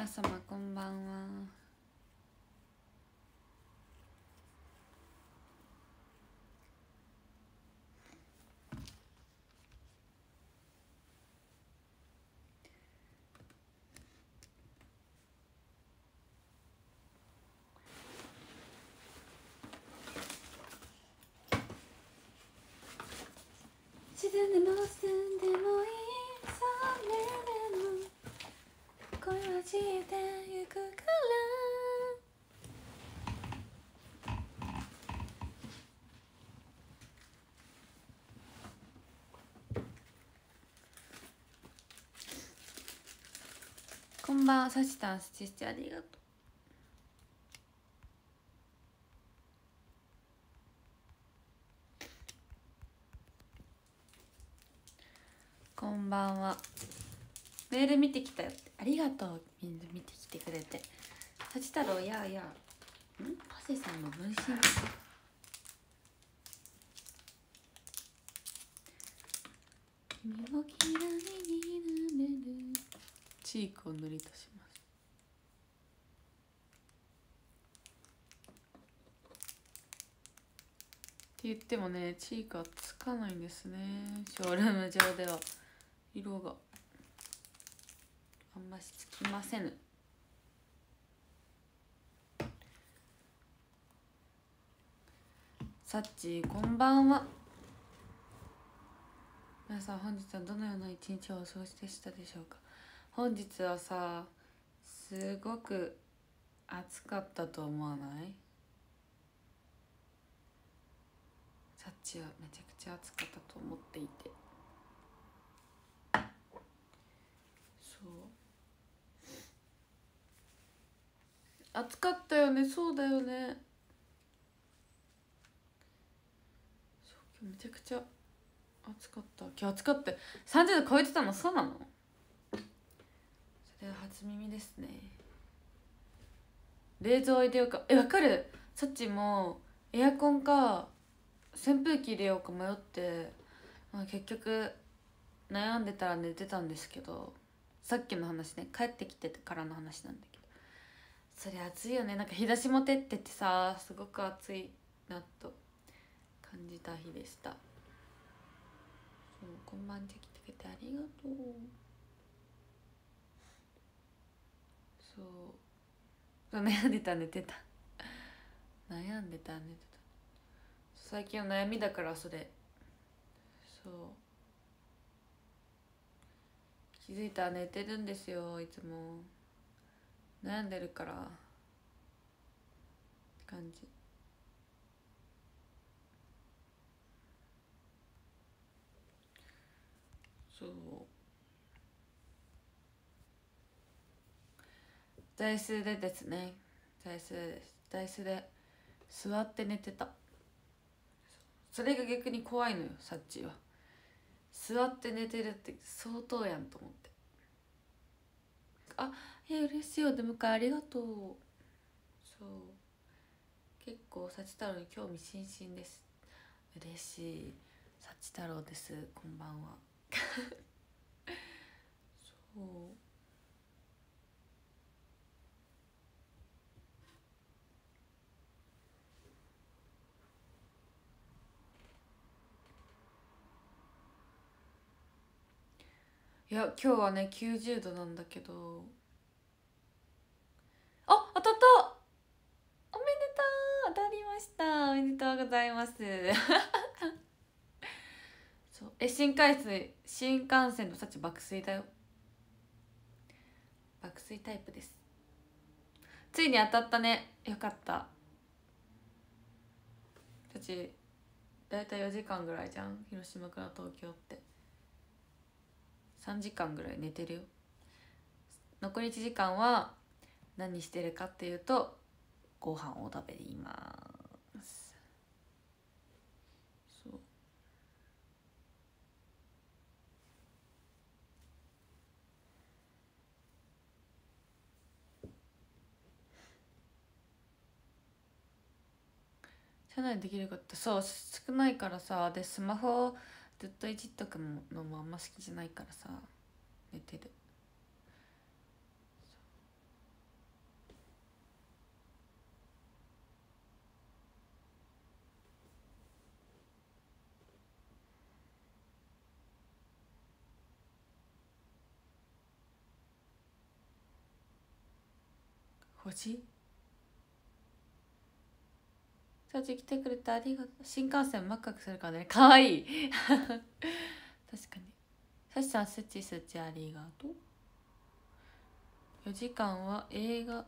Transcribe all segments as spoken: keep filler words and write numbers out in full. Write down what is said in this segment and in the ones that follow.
皆様こんばんは。沈んでも澄んでもいい、それでも恋は消えてゆくから。こんばんは、さしたんすちしてありがとう。こんばんは。メール見てきたよって、ありがとう。みんな見てきてくれて。さち太郎やあやあ、んパセさんの分身。君をきらりになれるチークを塗り足します。って言ってもね、チークはつかないんですね。ショールーム上では色があんましつきませぬ。さっちーこんばんは。皆さん本日はどのような一日をお過ごしでしたでしょうか。本日はさ、すごく暑かったと思わない？さっちはめちゃくちゃ暑かったと思っていて、そう暑かったよね。そうだよね。そう今日めちゃくちゃ暑かった。今日暑かった。さんじゅうど超えてたの？そうなの？それは初耳ですね。冷蔵入れようか。え、わかる。さっちもエアコンか扇風機入れようか迷って、まあ、結局悩んでたら寝てたんですけど、さっきの話ね、帰ってきてからの話なんだけど、それ暑いよね。なんか日差しも照っててさ、すごく暑いなと感じた日でした。そう、こんばんじゃ来てくれてありがとう。そう悩んでた寝てた悩んでた寝てた。最近の悩みだからそれ。そう気づいたら寝てるんですよ。いつも悩んでるからって感じ。そう座椅子でですね、座椅子です座椅子で座って寝てた。それが逆に怖いのよ、サッチーは。座って寝てるって相当やんと思って。あ、え嬉しいお出迎えありがとう。そう結構サチ太郎に興味津々です。嬉しい。サチ太郎です、こんばんは。そういや今日はねきゅうじゅうどなんだけど、あ当たった、おめでとう、当たりました、おめでとうございますそうえ新幹線新幹線のサチ爆睡だよ。爆睡タイプです。ついに当たったね、よかった。サチだいたいよじかんぐらいじゃん、広島から東京って。さんじかんぐらい寝てるよ。残りいちじかんは何してるかっていうと、ご飯を食べにいます。そう社内できることってそう少ないからさ。でスマホをずっといじっとくのもあんま好きじゃないからさ寝てる。 星さち来てくれてありがとう。新幹線マクマクするからね。かわいい確かに。さしさん、すちすちありがとう。よじかんは映画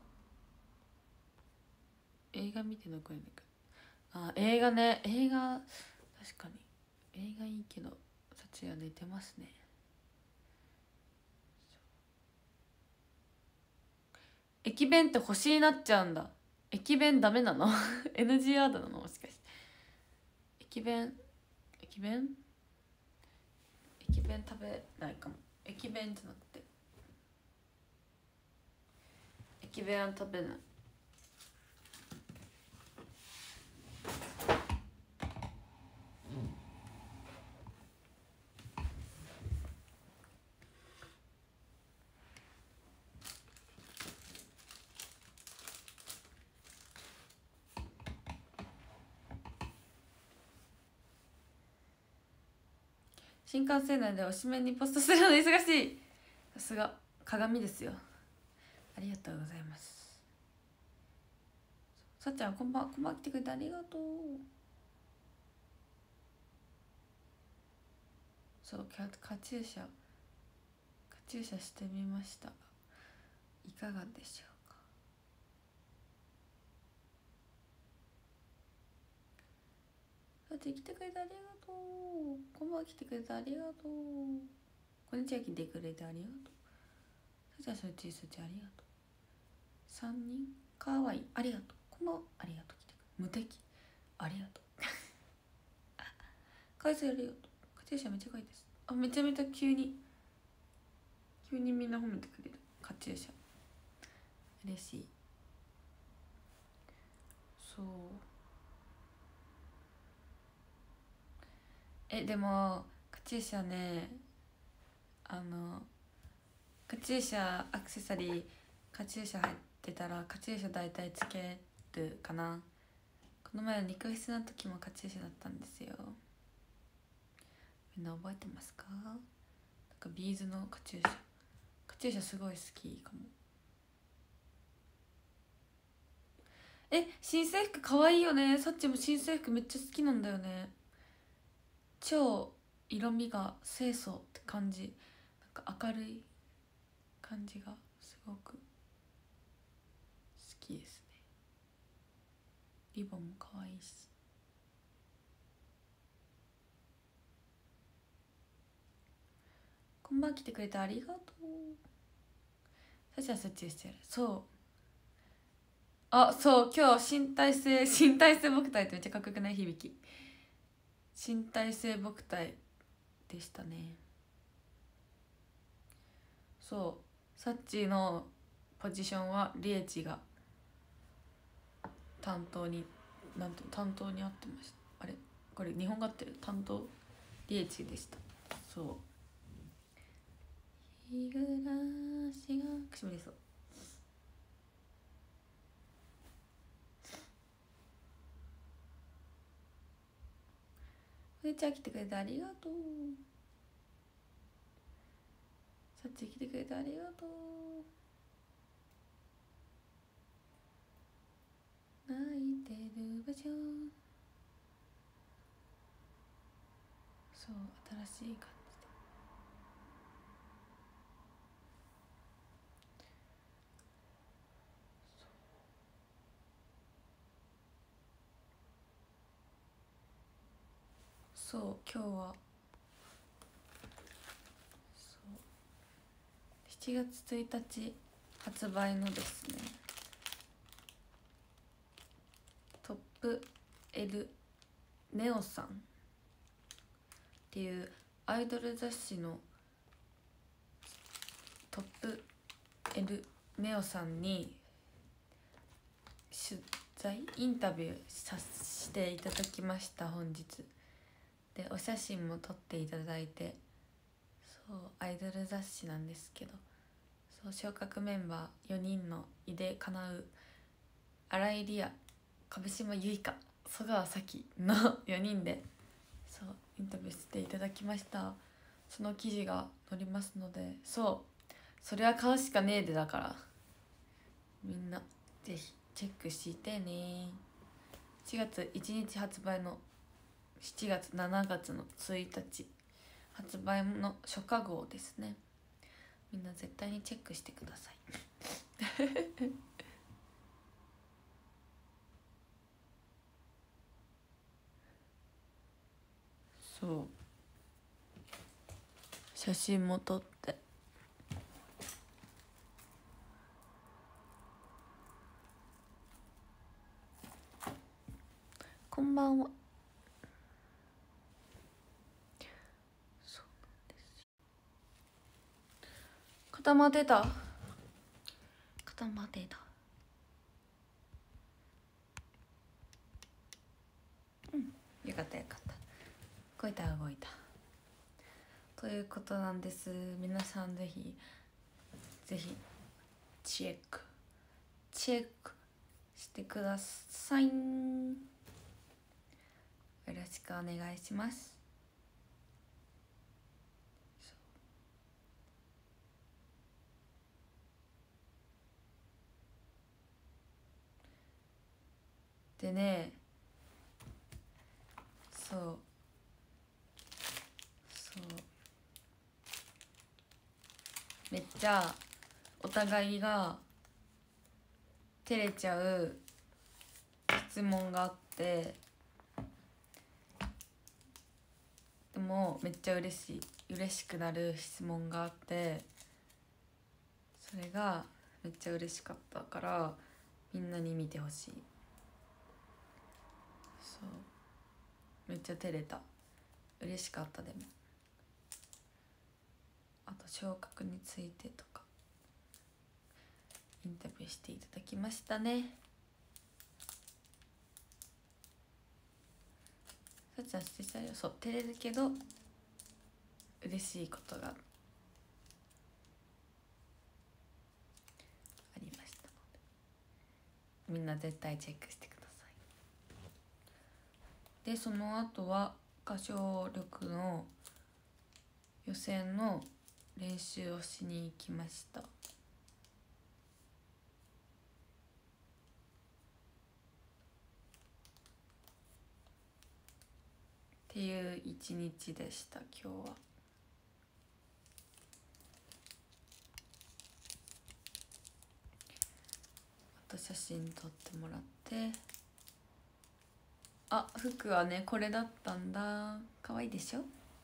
映画見て残るんだけど、あ映画ね、映画確かに映画いいけどさちは寝てますね。駅弁って星になっちゃうんだ。駅弁ダメなのエヌジー ワードなのもしかして。駅弁駅弁駅弁食べないかも。駅弁じゃなくて駅弁は食べない。新幹線内でおしめにポストするの忙しい。さすが鏡ですよ。ありがとうございます。さっちゃんこんばんこんばん来てくれてありがとう。そうカチューシャカチューシャしてみましたがいかがでしょうか。さっちゃん来てくれてありがとう。こんばん来てくれてありがとう。こんにちは来てくれてありがとう。さっちゃんそっちそっちありがとう。さんにんかわいいありがとう。こんばんありがとう。来てくれ無敵ありがとう返せありがとう。カチューシャめっちゃ可愛いです。あめちゃめちゃ急に急にみんな褒めてくれる。カチューシャ嬉しい。そうえでもカチューシャねあのカチューシャアクセサリーカチューシャ入ってたらカチューシャ大体つけるかな。この前の肉フェスの時もカチューシャだったんですよ。みんな覚えてますか？なんかビーズのカチューシャカチューシャすごい好きかも。え新制服かわいいよね。さっちも新制服めっちゃ好きなんだよね。超色味が清楚って感じ。なんか明るい感じがすごく好きですね。リボンもかわいいし。こんばん来てくれてありがとう。さちはそっちしてる。そうあそう今日身体性身体性木体ってめっちゃかっこよくない？響き身体性木体でしたね。そうサッチのポジションはリエチが担当になんて担当に合ってました。あれこれ日本語合ってる？担当リエチでした。そう日暮らしがくしみれそう。ふーちゃん来てくれてありがとう。さっち来てくれてありがとう。泣いてる場所そう新しい感じでそう今日はそうしちがつついたち発売のですねトップ L ネオさんっていうアイドル雑誌のトップ L ネオさんに取材インタビューさせていただきました。本日でお写真も撮っていただいてそうアイドル雑誌なんですけどそう昇格メンバーよにんの井出かなう新井里耶壁島結花曽川咲のよにんでそうインタビューしていただきました。その記事が載りますのでそうそれは買うしかねえでだからみんなぜひチェックしてね。しちがついちにち発売のしちがつしちがつのついたち発売の初夏号ですね。みんな絶対にチェックしてくださいそう写真も撮って、こんばんは。そうなんです。固まってた固まってた。うん、よかったよかった。動いた動いたということなんです。皆さんぜひぜひチェックチェックしてください。よろしくお願いします。でね、そうそうめっちゃお互いが照れちゃう質問があって、でもめっちゃ嬉しい嬉しくなる質問があって、それがめっちゃ嬉しかったからみんなに見てほしい。そうめっちゃ照れた。嬉しかった。でもあと昇格についてとかインタビューしていただきましたね。さっちゃんしてたよ。そう照れるけど嬉しいことがありましたので、みんな絶対チェックしてください。でその後は歌唱力の予選の練習をしに行きました。っていう一日でした今日は。あと写真撮ってもらって、あ、服はねこれだったんだ。可愛いでしょ。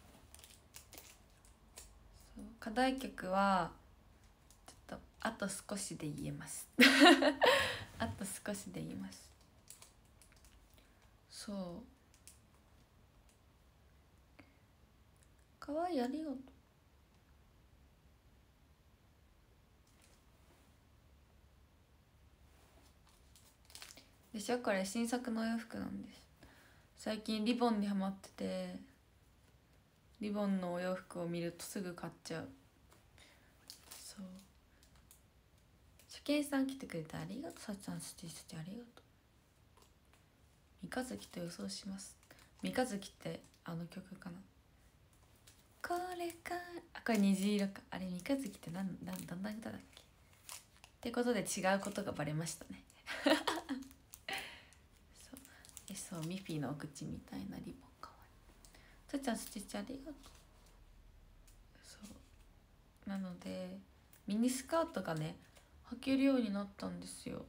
そう課題曲はちょっとあと少しで言えますあと少しで言います。そう可愛い、ありがとう。でしょ、これ新作のお洋服なんです。最近リボンにハマってて、リボンのお洋服を見るとすぐ買っちゃう。そう初見さん来てくれてありがとう。さっちゃんスティスティありがとう。三日月と予想します。三日月ってあの曲かな。これかあ、これ虹色か。あれ三日月ってなんなんどんな歌だっけ。ってことで違うことがバレましたねそうえそうミッフィーのお口みたいなリボンかわいい。さっちゃんスティッチありがとう。そうなのでミニスカートがね履けるようになったんですよ。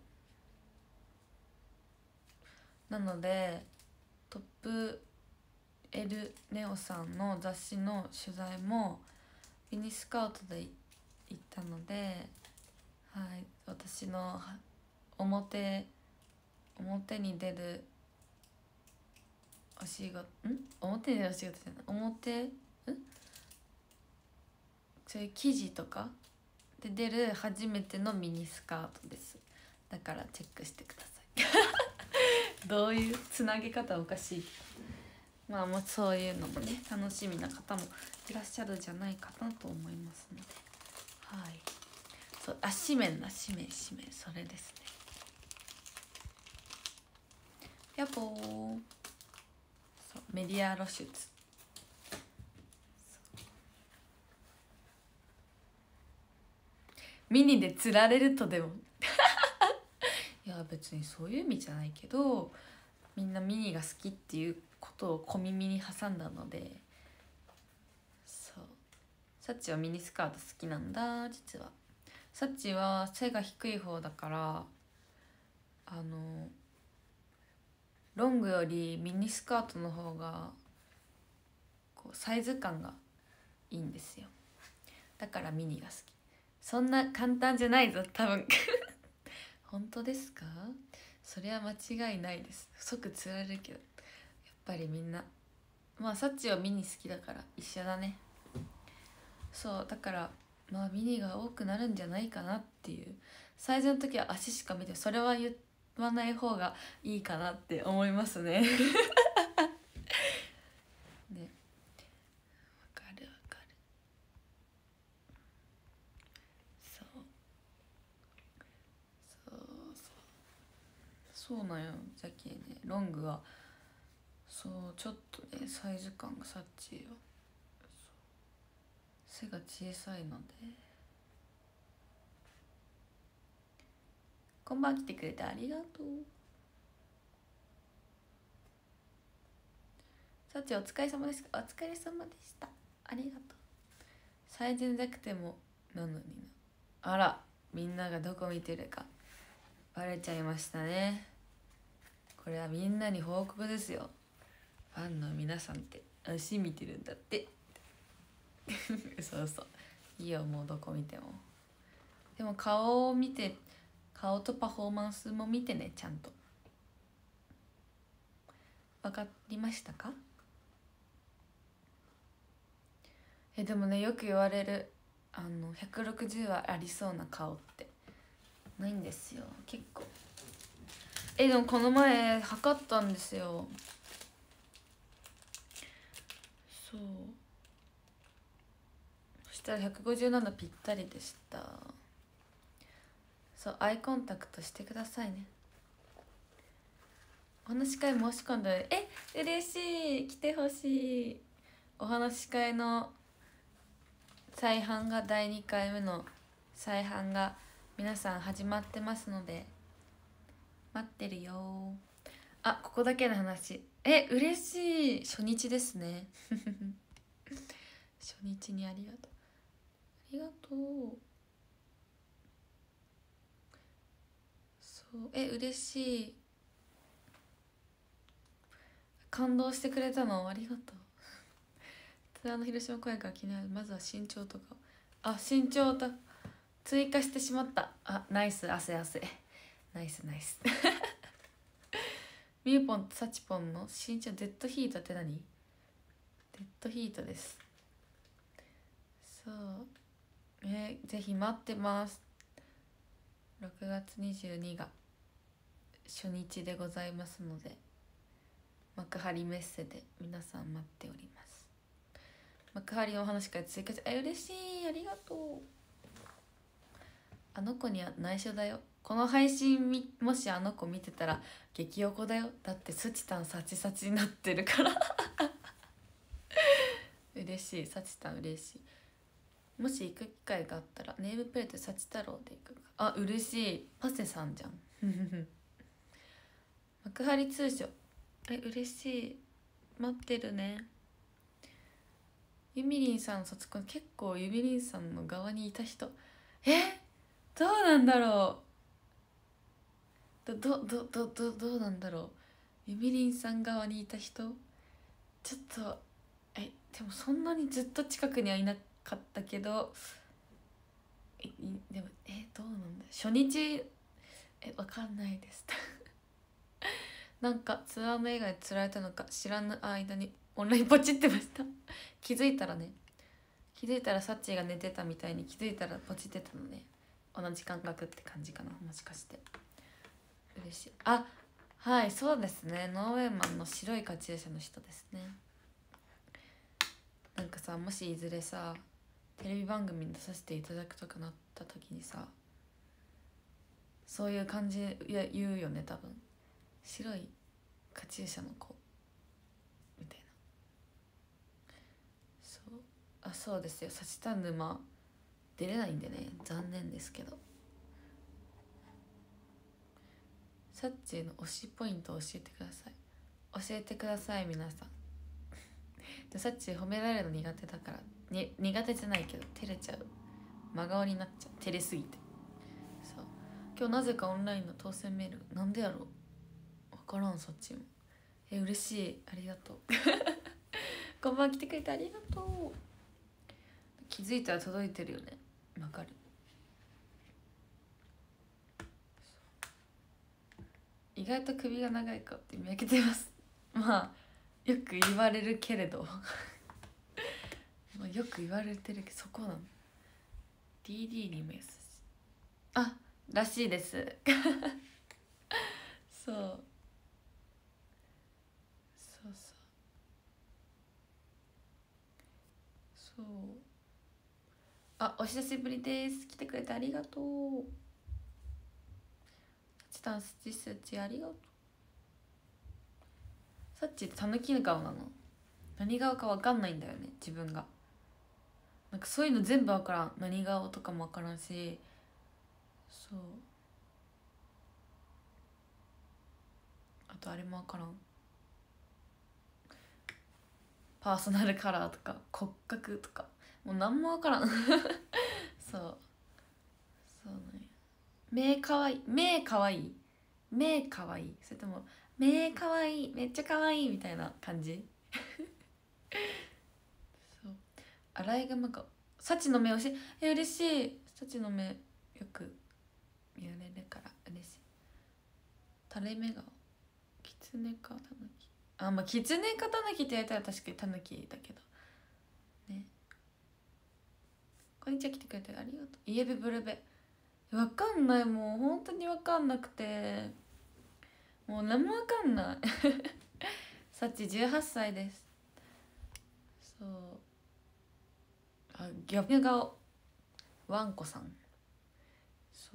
なのでトップ L ネオさんの雑誌の取材もミニスカートで行ったので、はい、私の表表に出るお仕事ん表に出るお仕事じゃない表んそういう記事とかで出る初めてのミニスカートです。だからチェックしてくださいどういうつなげ方おかしい。まあもうそういうのもね楽しみな方もいらっしゃるんじゃないかなと思いますので、はい。そうあ紙面だ紙面紙面それですね。やっぽー。そうメディア露出。ミニで釣られるとでもい別にそういう意味じゃないけど、みんなミニが好きっていうことを小耳に挟んだので、そうサッチはミニスカート好きなんだ。実はサッチは背が低い方だから、あのロングよりミニスカートの方がこうサイズ感がいいんですよ。だからミニが好き。そんな簡単じゃないぞ多分本当ですか？それは間違いないです。即つられるけど、やっぱりみんなまあサッチはミニ好きだから一緒だね。そうだからまあミニが多くなるんじゃないかなっていう。サイズの時は足しか見て、それは言わない方がいいかなって思いますねね、わかるわかる。そうそうそうそうなんよ。じゃけねロングはそうちょっとねサイズ感がサッチよ、背が小さいので。こんばん来てくれてありがとう。サッチお疲れ様です。お疲れ様でした。ありがとう。サイズなくてもなのにな。あら、みんながどこ見てるかバレちゃいましたね。これはみんなに報告ですよ。ファンの皆さんって足見てるんだってそうそう、いいよもうどこ見ても。でも顔を見て、顔とパフォーマンスも見てね、ちゃんと。わかりましたか？えでもね、よく言われる、あのひゃくろくじゅうはありそうな顔ってないんですよ結構。えでもこの前測ったんですよ。そうそしたらひゃくごじゅうななぴったりでした。そうアイコンタクトしてくださいね。お話し会申し込んだ。え嬉しい、来てほしい。お話し会の再販がだいにかいめの再販が皆さん始まってますので待ってるよ。あ、ここだけの話、え嬉しい。初日ですね初日にありがとう、ありがとう。そうえ嬉しい。感動してくれたのありがとう。ツアーの広島公演から気になる。まずは身長とか、あ身長と追加してしまった。あナイス、汗汗ナイスナイスミューポンとサチポンの身長。デッドヒートって何？デッドヒートです。そうえー、ぜひ待ってます。ろくがつにじゅうにが初日でございますので、幕張メッセで皆さん待っております。幕張のお話から追加して、え嬉しい、ありがとう。あの子には内緒だよ。この配信みもしあの子見てたら激おこだよ。だってスチタンサチサチになってるから嬉しい、サチタン嬉しい。もし行く機会があったらネームプレートサチ太郎で行くか。あ嬉しい、パセさんじゃん幕張通所え嬉しい、待ってるね。ゆみりんさんの卒コン、結構ゆみりんさんの側にいた人、えどうなんだろう、どどどどどうなんだろう。ゆみりんさん側にいた人、ちょっとえでもそんなにずっと近くにはいなかったけど、えでもえどうなんだ、初日えわかんないですなんかツアーの映画で釣られたのか知らぬ間にオンラインポチってました気づいたらね、気づいたらサッチーが寝てたみたいに気づいたらポチってたのね。同じ感覚って感じかな、もしかして。嬉しい。あはいそうですね、ノーウェーマンの白いカチューシャの人ですね。なんかさ、もしいずれさテレビ番組に出させていただくとかなった時にさ、そういう感じや言うよね多分。白いカチューシャの子みたいな。そうあそうですよ、サチタン沼出れないんでね、残念ですけど。 サッチーの推しポイントを教えてください。教えてください皆さん。でサッチー褒められるの苦手だから、に苦手じゃないけど照れちゃう、真顔になっちゃう、照れすぎて。そう今日なぜかオンラインの当選メールなんでやろう、分からん。そっちもえ嬉しい、ありがとうこんばん来てくれてありがとう。気づいたら届いてるよね、わかる。意外と首が長いかって見分けてますまあよく言われるけれどまあよく言われてるけどそこなの。 ディーディー にも優しいあらしいですそうそうそうそう。あお久しぶりです、来てくれてありがとう。チタンスチスチありがとう。サッチってたぬき顔なの、何顔か分かんないんだよね自分が。なんかそういうの全部分からん、何顔とかも分からんし。そうあとあれも分からん、パーソナルカラーとか骨格とかもう何も分からんそうそうなんや。目かわいい、目かわいい、目かわいい、それとも目かわいい、めっちゃかわいいみたいな感じそうアライグマ顔、サチの目惜しい、え嬉しい。サチの目よく見られるから嬉しい。垂れ目顔、キツネかタヌキ、あまあキツネかタヌキって言われたら確かにタヌキだけどね。こんにちは、来てくれてありがとう。イエベブルベわかんない、もう本当にわかんなくて、もう何もわかんないサチじゅうはっさいです。そうあギャブ顔ワンコさん。そう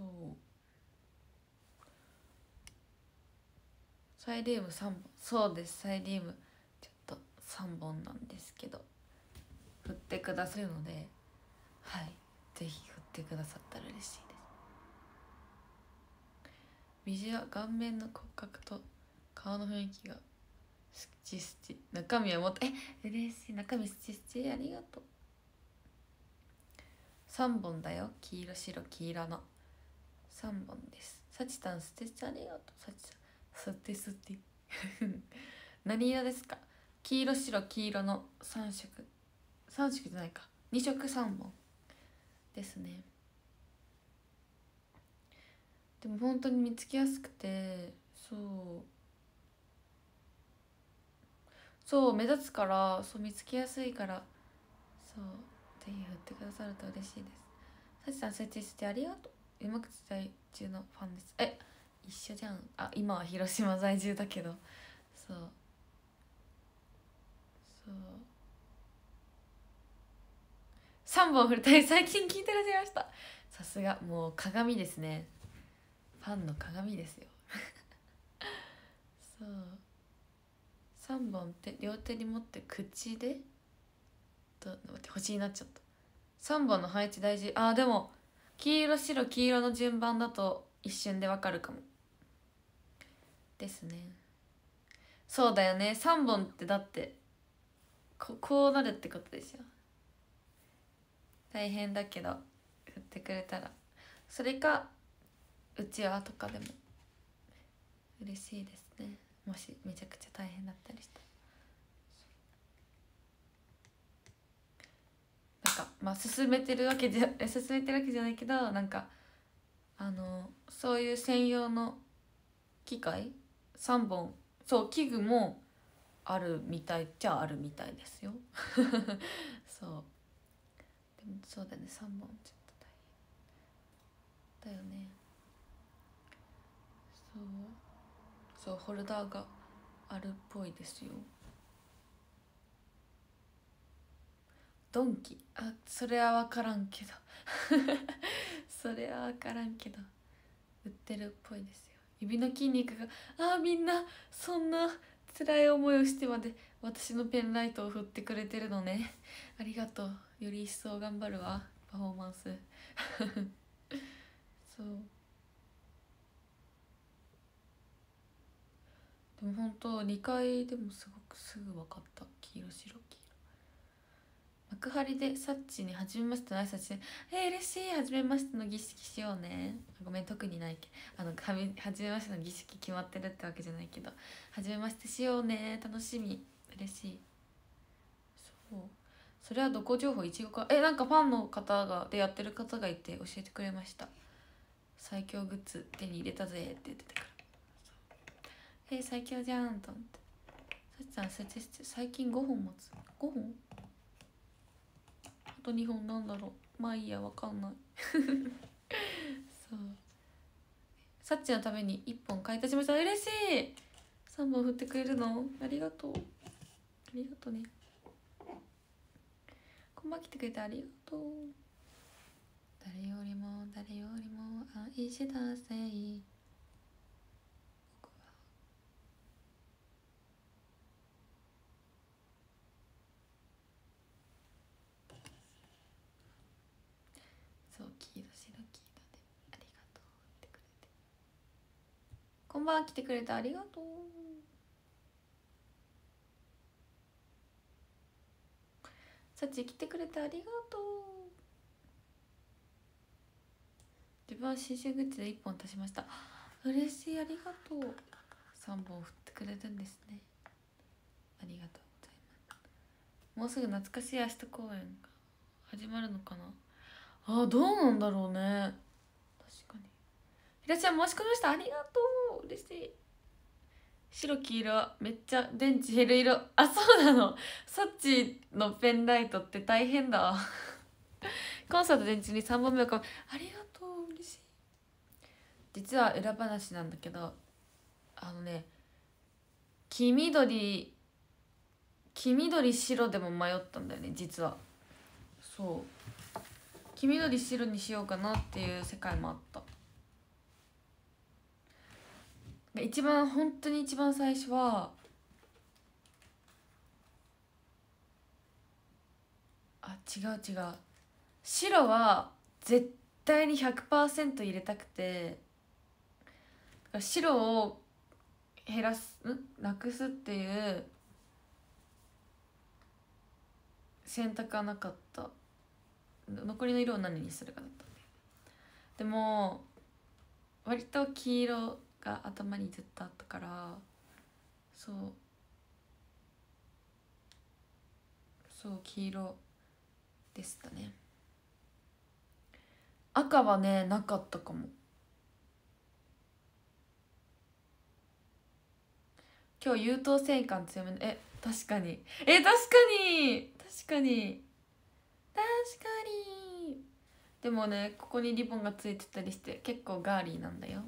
サイリウムさんぼん、そうですサイリウムちょっとさんぼんなんですけど振ってくださるので、はいぜひ振ってくださったら嬉しいです。ビジュア顔面の骨格と顔の雰囲気がスチスチ、中身はもっとえ嬉しい、中身スチスチありがとう。さんぼんだよ、黄色白黄色のさんぼんです。サチタンステッチありがとう。サチタンステステ何色ですか。黄色白黄色のさん色、さん色じゃないかに色さんぼんですね。でも本当に見つけやすくて、そうそう目立つから、そう見つけやすいから、そうぜひ振ってくださると嬉しいです。サチさん設置してありがとう。山口在住のファンです。え一緒じゃん。あ今は広島在住だけど、そうそうさんぼん振りたい、最近聞いてらっしゃいました。さすがもう鏡ですね、ファンの鏡ですよそうさんぼんって両手に持って口でと待って星になっちゃった。さんぼんの配置大事。あーでも黄色白黄色の順番だと一瞬でわかるかもですね。そうだよね、さんぼんってだってここうなるってことでしょ。大変だけど振ってくれたら、それかうちわとかでも嬉しいですね、もしめちゃくちゃ大変だったりしたら。なんかまあ進めてるわけじゃ進めてるわけじゃないけど、なんかあのそういう専用の機械さんぼん、そう器具もあるみたいっちゃあるみたいですよそうでもそうだね、さんぼんちょっと大変だよね。そうそうホルダーがあるっぽいですよ。ドンキ、あそれは分からんけどそれは分からんけど売ってるっぽいですよ。指の筋肉があーみんなそんな辛い思いをしてまで私のペンライトを振ってくれてるのね、ありがとう。より一層頑張るわパフォーマンスそうでも本当にかいでもすごくすぐ分かった。黄色白黄色幕張でサッチに初めましての挨拶で「えー、嬉しい初めましての儀式しようね」ごめん特にないけあの初めましての儀式決まってるってわけじゃないけど初めましてしようね楽しみ嬉しい。そうそれはどこ情報いちごかえなんかファンの方がでやってる方がいて教えてくれました。最強グッズ手に入れたぜって言ってたからえー、最強じゃんと思ってさっちゃん設置して最近ごほん持つごほんあとにほんなんだろうまあいいやわかんないそうさっちのためにいっぽん買い足しました嬉しいさんぼん振ってくれるのありがとうありがとうねこんばん来てくれてありがとう誰よりも誰よりも愛したせい僕はそう黄色白黄色でありがとうってくれてこんばん来てくれてありがとうさち来てくれてありがとう自分は新春グッズでいっぽん足しました嬉しいありがとうさんぼん振ってくれるんですねありがとうございますもうすぐ懐かしい明日公演が始まるのかなあどうなんだろうね確かにひらちゃん申し込みましたありがとう嬉しい白黄色めっちゃ電池減る色あそうなのサッチのペンライトって大変だコンサート電池にさんぼんめを買うありがとう嬉しい実は裏話なんだけどあのね黄緑黄緑白でも迷ったんだよね実はそう黄緑白にしようかなっていう世界もあった一番本当に一番最初はあ違う違う白は絶対に ひゃくパーセント 入れたくてだから白を減らすんなくすっていう選択はなかった残りの色を何にするかだったんででも割と黄色が頭にずっとあったからそうそう黄色でしたね赤はねなかったかも今日優等生感強めのえ確かにえ確かに確かに確かにでもねここにリボンがついてたりして結構ガーリーなんだよ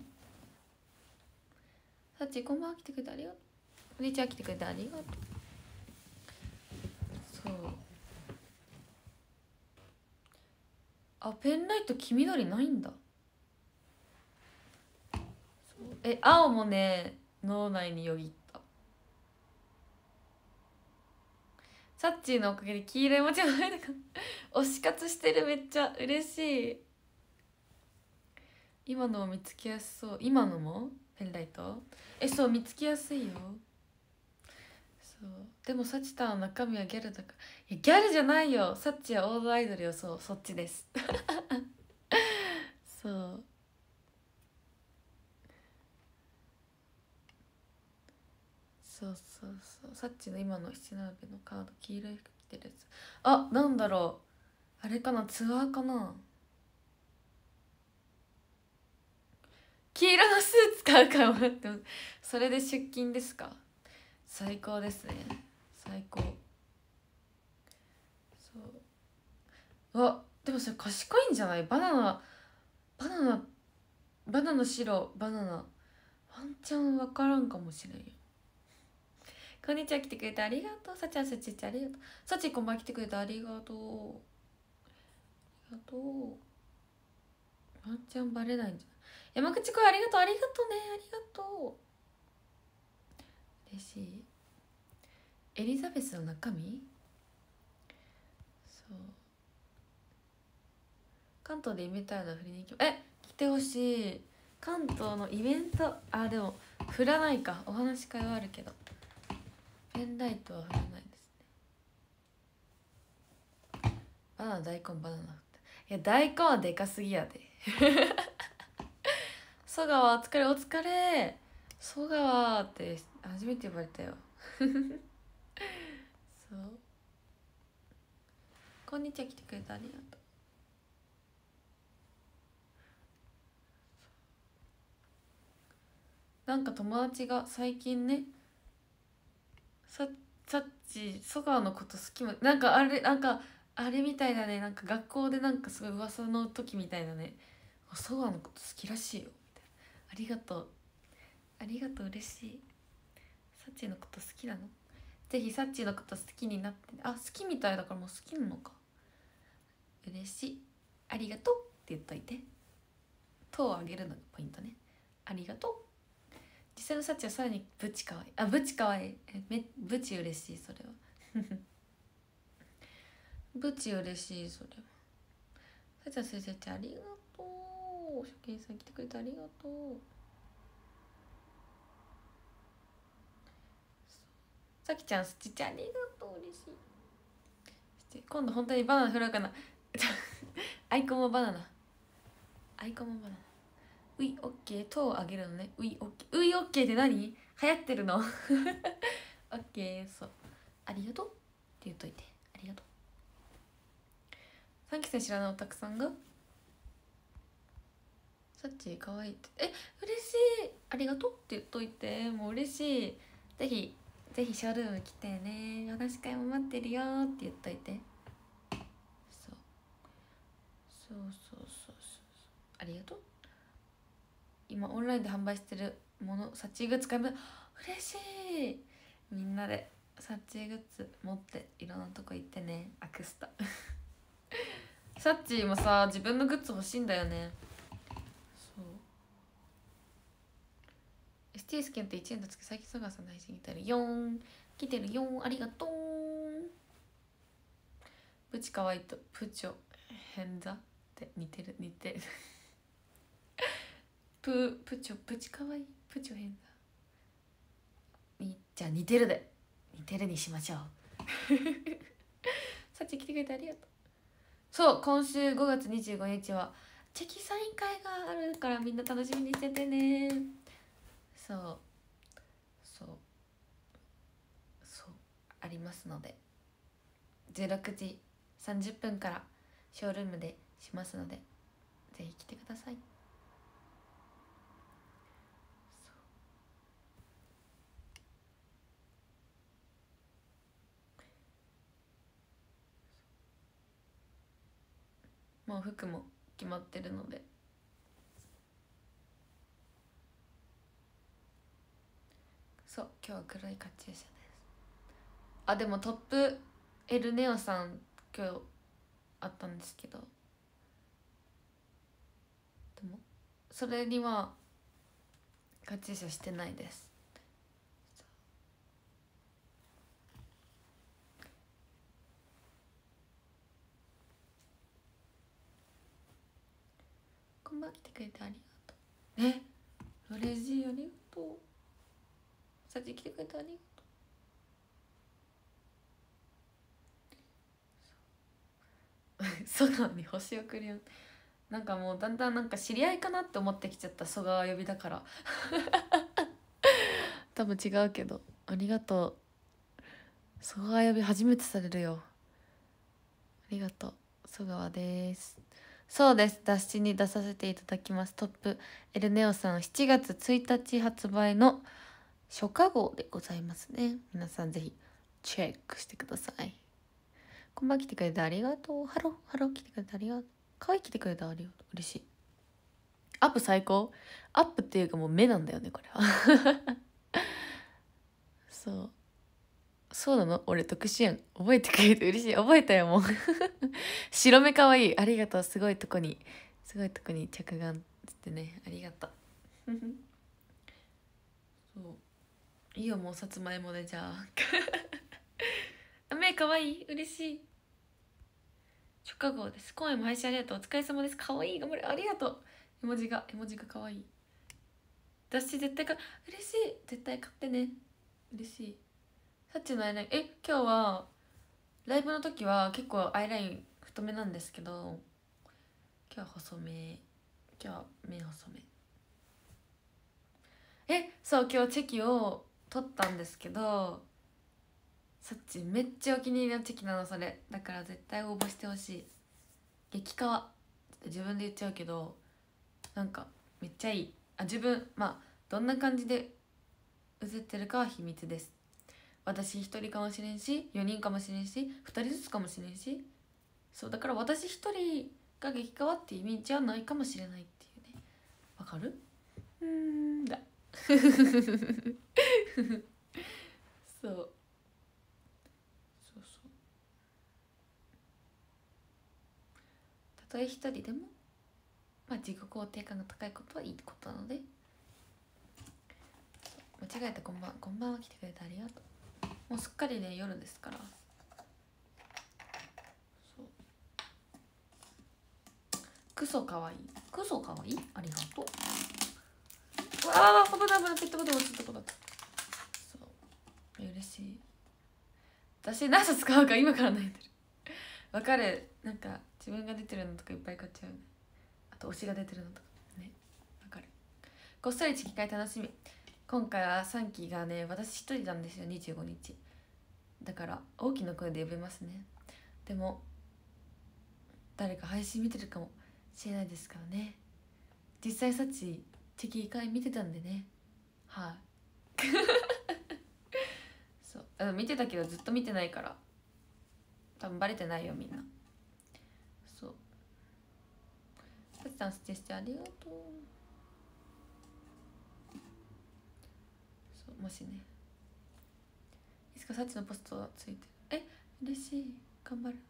さっちこんばんは来てくれてありがとうこんにちは来てくれてありがとうそうあペンライト黄緑ないんだそうえ青もね脳内によぎったサッチーのおかげで黄色い文字が入るか推し活してるめっちゃ嬉しい今のも見つけやすそう今のもペンライトえそう見つけやすいよそうでもサチタンの中身はギャルだからいやギャルじゃないよサッチはオールアイドルよそうそっちですそうそうそうそうサッチの今の七並べのカード黄色い服着てるやつあなんだろうあれかなツアーかな黄色のスーツ買うかもってそれで出勤ですか最高ですね最高そうあでもそれ賢いんじゃないバナナバナナバナナ白バナナワンチャン分からんかもしれんよこんにちは来てくれてありがとうさちゃんさちちありがとうさちこんばん来てくれてありがとうありがとうワンチャンバレないんじゃない山口くんありがとうありがとうねありがとう嬉しいエリザベスの中身そう関東でイベントあるの振りに行きえ来てほしい関東のイベントあでも振らないか。お話し会はあるけどペンライトは振らないですね。バナナ大根バナナ。いや大根はでかすぎやで曽川お疲れお疲れ。曽川って初めて呼ばれたよそうこんにちは来てくれてありがとう。なんか友達が最近ねささっち曽川のこと好きもなんかあれなんかあれみたいだね。なんか学校でなんかすごい噂の時みたいだね。曽川のこと好きらしいよみたいな。ありがとうありがとう嬉しい。サッチのこと好きなの？ぜひサッチのこと好きになって、ね、あ好きみたいだからもう好きなのか。嬉しいありがとうって言っといて。糖をあげるのがポイントね。ありがとう。実際のサッチはさらにブチかわいい。あブチかわいい。えめブチ嬉しいそれはブチ嬉しいそれは。サッチは先生ありがとう。初見さん来てくれてありがとう。さきちゃんすちちゃんありがとう嬉しい。今度本当にバナナ振ろうかなアイコンもバナナアイコンもバナナウィオッケー糖をあげるのね。ウィオッケーウィオッケーって何流行ってるのオッケーそうありがとうって言っといて。ありがとう。さんき生知らないおたくさんがさっちかわいいってえ嬉しいありがとうって言っといて。もう嬉しい。ぜひぜひショールーム来てね。お話し会も待ってるよって言っといて。そうそうそうそうそうありがとう。今オンラインで販売してるものサッチーグッズ買います。嬉しい。みんなでサッチーグッズ持っていろんなとこ行ってね。アクスタサッチーもさ自分のグッズ欲しいんだよね。そう エスティー スキャンっていちえんだつけ最近佐川さんの配信来てるよん来てるよんありがとう。プチかわいいとプチョ変座って似てる似てるププチョプチかわいいプチョ変座にじゃあ似てるで似てるにしましょうさっち来てくれてありがとう。そう今週ごがつにじゅうごにちはチェキサイン会があるからみんな楽しみにしててね。そうそうそうありますのでじゅうろくじさんじゅっぷんからショールームでしますのでぜひ来てください。もう服も決まってるのでそう今日は黒いカチューシャです。あでもトップエルネオさん今日あったんですけどでもそれにはカチューシャしてないです。こんばんは来てくれてありがとう。え嬉しいありがとう。さっき来てくれてありがとう蘇我に星送るよ。なんかもうだんだんなんか知り合いかなって思ってきちゃった蘇我呼びだから多分違うけどありがとう。蘇我呼び初めてされるよ。ありがとう蘇我です。そうです雑誌に出させていただきます。トップエルネオさんしちがつついたち発売の初夏号でございますね。皆さんぜひチェックしてください。こんばんは来てくれてありがとう。ハローハロー来てくれてありがとう。可愛い来てくれてありがとう。嬉しい。アップ最高。アップっていうかもう目なんだよねこれはそうそうなの俺特殊やん。覚えてくれて嬉しい。覚えたよもう白目かわいいありがとう。すごいとこにすごいとこに着眼してねありがとうそういいよもうさつまいもでじゃあ目かわいい嬉しい。初夏号です。今夜も配信ありがとう。お疲れ様です。かわいい頑張れありがとう。絵文字が絵文字がかわいい。 私絶対か嬉しい、絶対買ってね。嬉しい。さっちのアイライン、え今日はライブの時は結構アイライン太めなんですけど、今日は細め。今日は目細め。えそう今日チェキを取ったんですけど、さっちめっちゃお気に入りのチェキなのそれ。だから絶対応募してほしい。激カワ自分で言っちゃうけど、なんかめっちゃいい。あ自分まあどんな感じで写ってるかは秘密です。私一人かもしれんし、よにんかもしれんし、ふたりずつかもしれんし、そうだから私一人が激カワっていう意味じゃないかもしれないっていうね。わかる？うーんだそうそうそう。たとえ一人でもまあ自己肯定感が高いことはいいことなので、間違えたこんばんこんばんは来てくれてありがとう。もうすっかりね夜ですから。そうクソかわいい、クソかわいい、ありがとう。ああ危ない危ない、ペットボトル落ちたとこだった。そう嬉しい。私何冊買うか今から悩んでる。わかる、なんか自分が出てるのとかいっぱい買っちゃうね。あと推しが出てるのとかね、わかる。こっそりチキ会楽しみ。今回はさんきがね私一人なんですよ、にじゅうごにちだから大きな声で呼べますね。でも誰か配信見てるかもしれないですからね。実際さっちチキ会見てたんでね。はい、そうあ見てたけどずっと見てないから多分バレてないよみんな。そうさっちさんステしてありがとう。そうもしねいつかさっちのポストはついてる。え嬉しい、頑張る。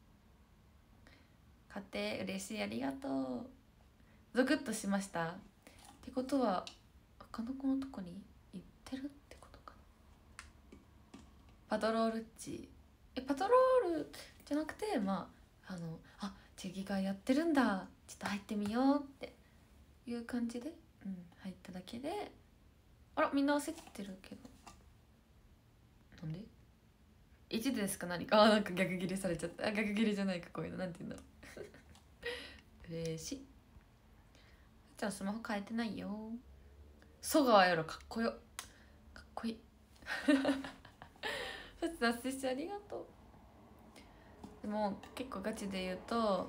買って嬉しい、ありがとう。ゾクッとしました。ってことは他の子のとこに行ってるってことかな。パトロールっちえパトロールじゃなくてまああのあチェキがやってるんだちょっと入ってみようっていう感じで、うん、入っただけで。あらみんな焦ってるけどなんでいちでですか何か。あなんか逆ギレされちゃった。あ逆ギレじゃないか、こういうのなんて言うんだろう嬉しい。じゃあスマホ変えてないよ。ソガワやろかっこよ、かっこいいそして脱線してありがとう。でも結構ガチで言うと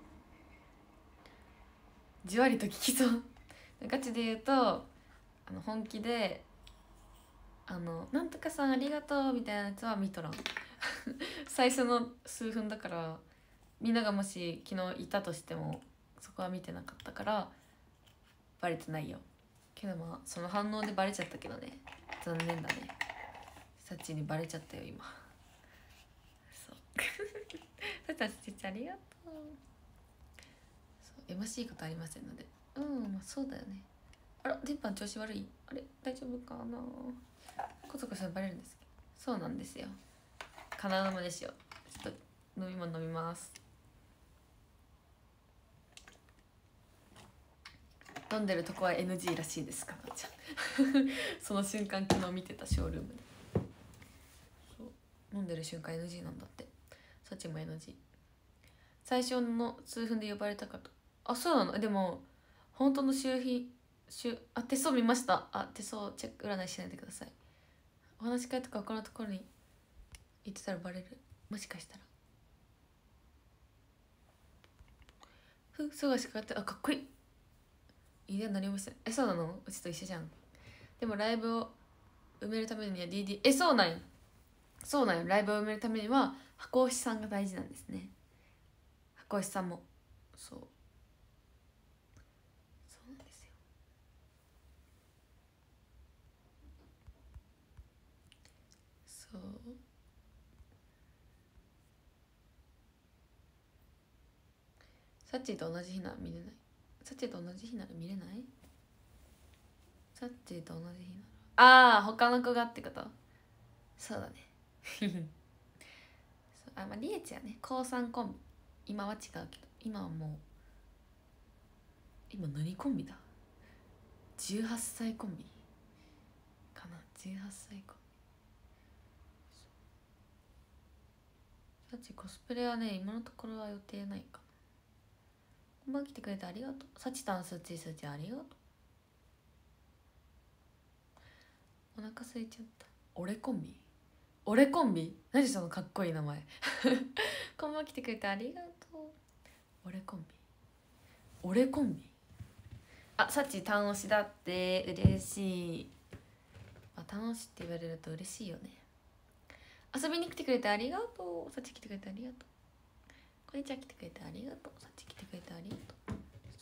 じわりと聞きそうガチで言うとあの本気であのなんとかさんありがとうみたいなやつは見とらん最初の数分だからみんながもし昨日いたとしてもそこは見てなかったからバレてないよ。けどまあその反応でバレちゃったけどね、残念だね。サチにバレちゃったよ今。そうサチはちちありがとう。そうやましいことありませんので。うんまあそうだよね。あら電波の調子悪い、あれ大丈夫かな。こそこそバレるんですけど、そうなんですよ。金玉ですよ。ちょっと飲み物飲みます。飲んでるとこは エヌジー らしいですかなちゃんその瞬間昨日見てたショールームで。そう飲んでる瞬間 エヌジー なんだって。サチも エヌジー 最初の数分で呼ばれたかと。あそうなの。でも本当の周費週あ手相見ました。あ手相チェック占いしないでください。お話し会とか他のところに行ってたらバレる、もしかしたら。ふすごいしかかって、あかっこいい。いいね、何もしてない。えそうなの、うちと一緒じゃん。でもライブを埋めるためには ディーディー えそうなんよ、そうなんよ。ライブを埋めるためには箱推しさんが大事なんですね。箱推しさんもそうそうなんですよ。そうサッチーと同じ日なら見れない。サッチーと同じ日なら見れない。サッチーと同じ日ならああ他の子がってこと。そうだねそうあまあリエチやね、高さんコンビ。今は違うけど今はもう今何コンビだ、 じゅうはっさいコンビかな。じゅうはっさいコンビ。さちコスプレはね今のところは予定ないかな。こんばん来てくれてありがとう。さちたんすちすちありがとう。お腹空いちゃった。俺コンビ俺コンビ何そのかっこいい名前こんばん来てくれてありがとう。俺コンビ俺コンビあ、さっち単押しだって嬉しい。あ、単押しって言われると嬉しいよね。遊びに来てくれてありがとう。さっち来てくれてありがとう。こんにちは来てくれてありがとう。さっち来てくれてありがとう。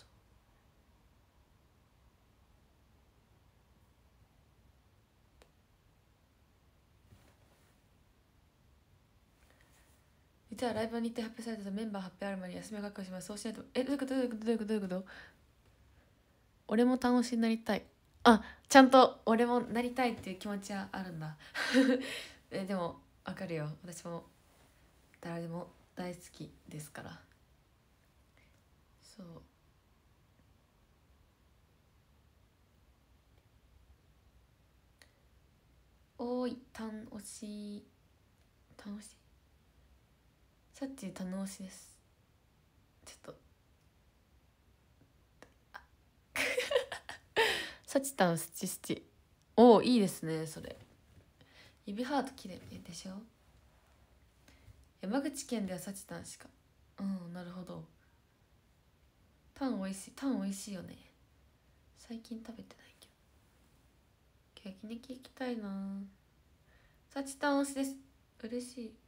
実はライブの日程発表されたとメンバー発表ある前に休みを確保します。そうしないとえ、どういうことどういうことどういうことどういうこと俺も楽しになりたい。あ、ちゃんと俺もなりたいっていう気持ちはあるんだえ、でもわかるよ。私も誰でも大好きですから。そうおーい、単押し単押しさっち単押しです。ちょっとさちたんすちすちおおいいですね。それ指ハート綺麗でしょ。山口県ではさちたんしか。うんなるほど。タンおいしいタンおいしいよね。最近食べてないけど焼肉行きたいな。さちたん推しです。嬉しい。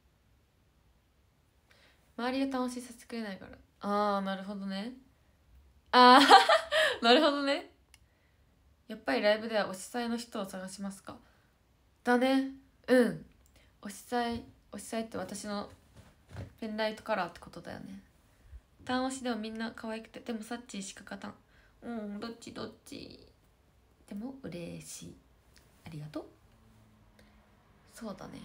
周りが楽しさせてくれないから。ああなるほどね。ああなるほどね。やっぱりライブでは推しさいの人を探しますか。だね。うん推しさい推しさいって私のペンライトカラーってことだよね。単推しでもみんな可愛くて、でもサッチーしか勝たん。うんどっちどっちでも嬉しい。ありがとう。そうだね。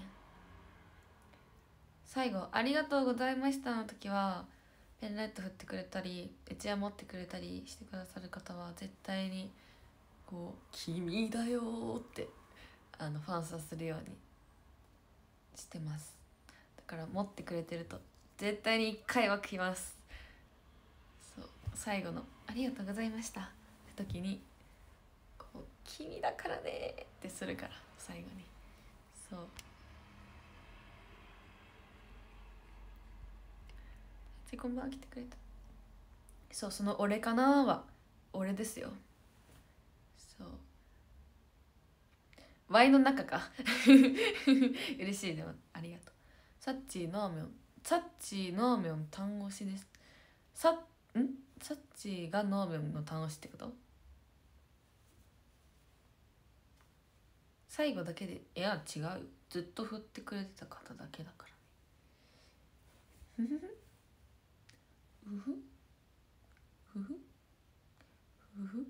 最後「ありがとうございました」の時はペンライト振ってくれたりうちわ持ってくれたりしてくださる方は絶対にこう「君だよ」ってあのファンサするようにしてます。だから持ってくれてると絶対にいっかいは来ます。そう最後の「ありがとうございました」って時にこう「君だからね」ってするから最後に。そうでこんばんは来てくれた。そうその「俺かな」は俺ですよ。そうワイの中か嬉しいでもありがとう。サッチーノーミョンサッチーノーミョン単押しです。さんサッチーがノーミョンの単押しってこと。最後だけでいや違うよ。ずっと振ってくれてた方だけだからね。ふふふふふふ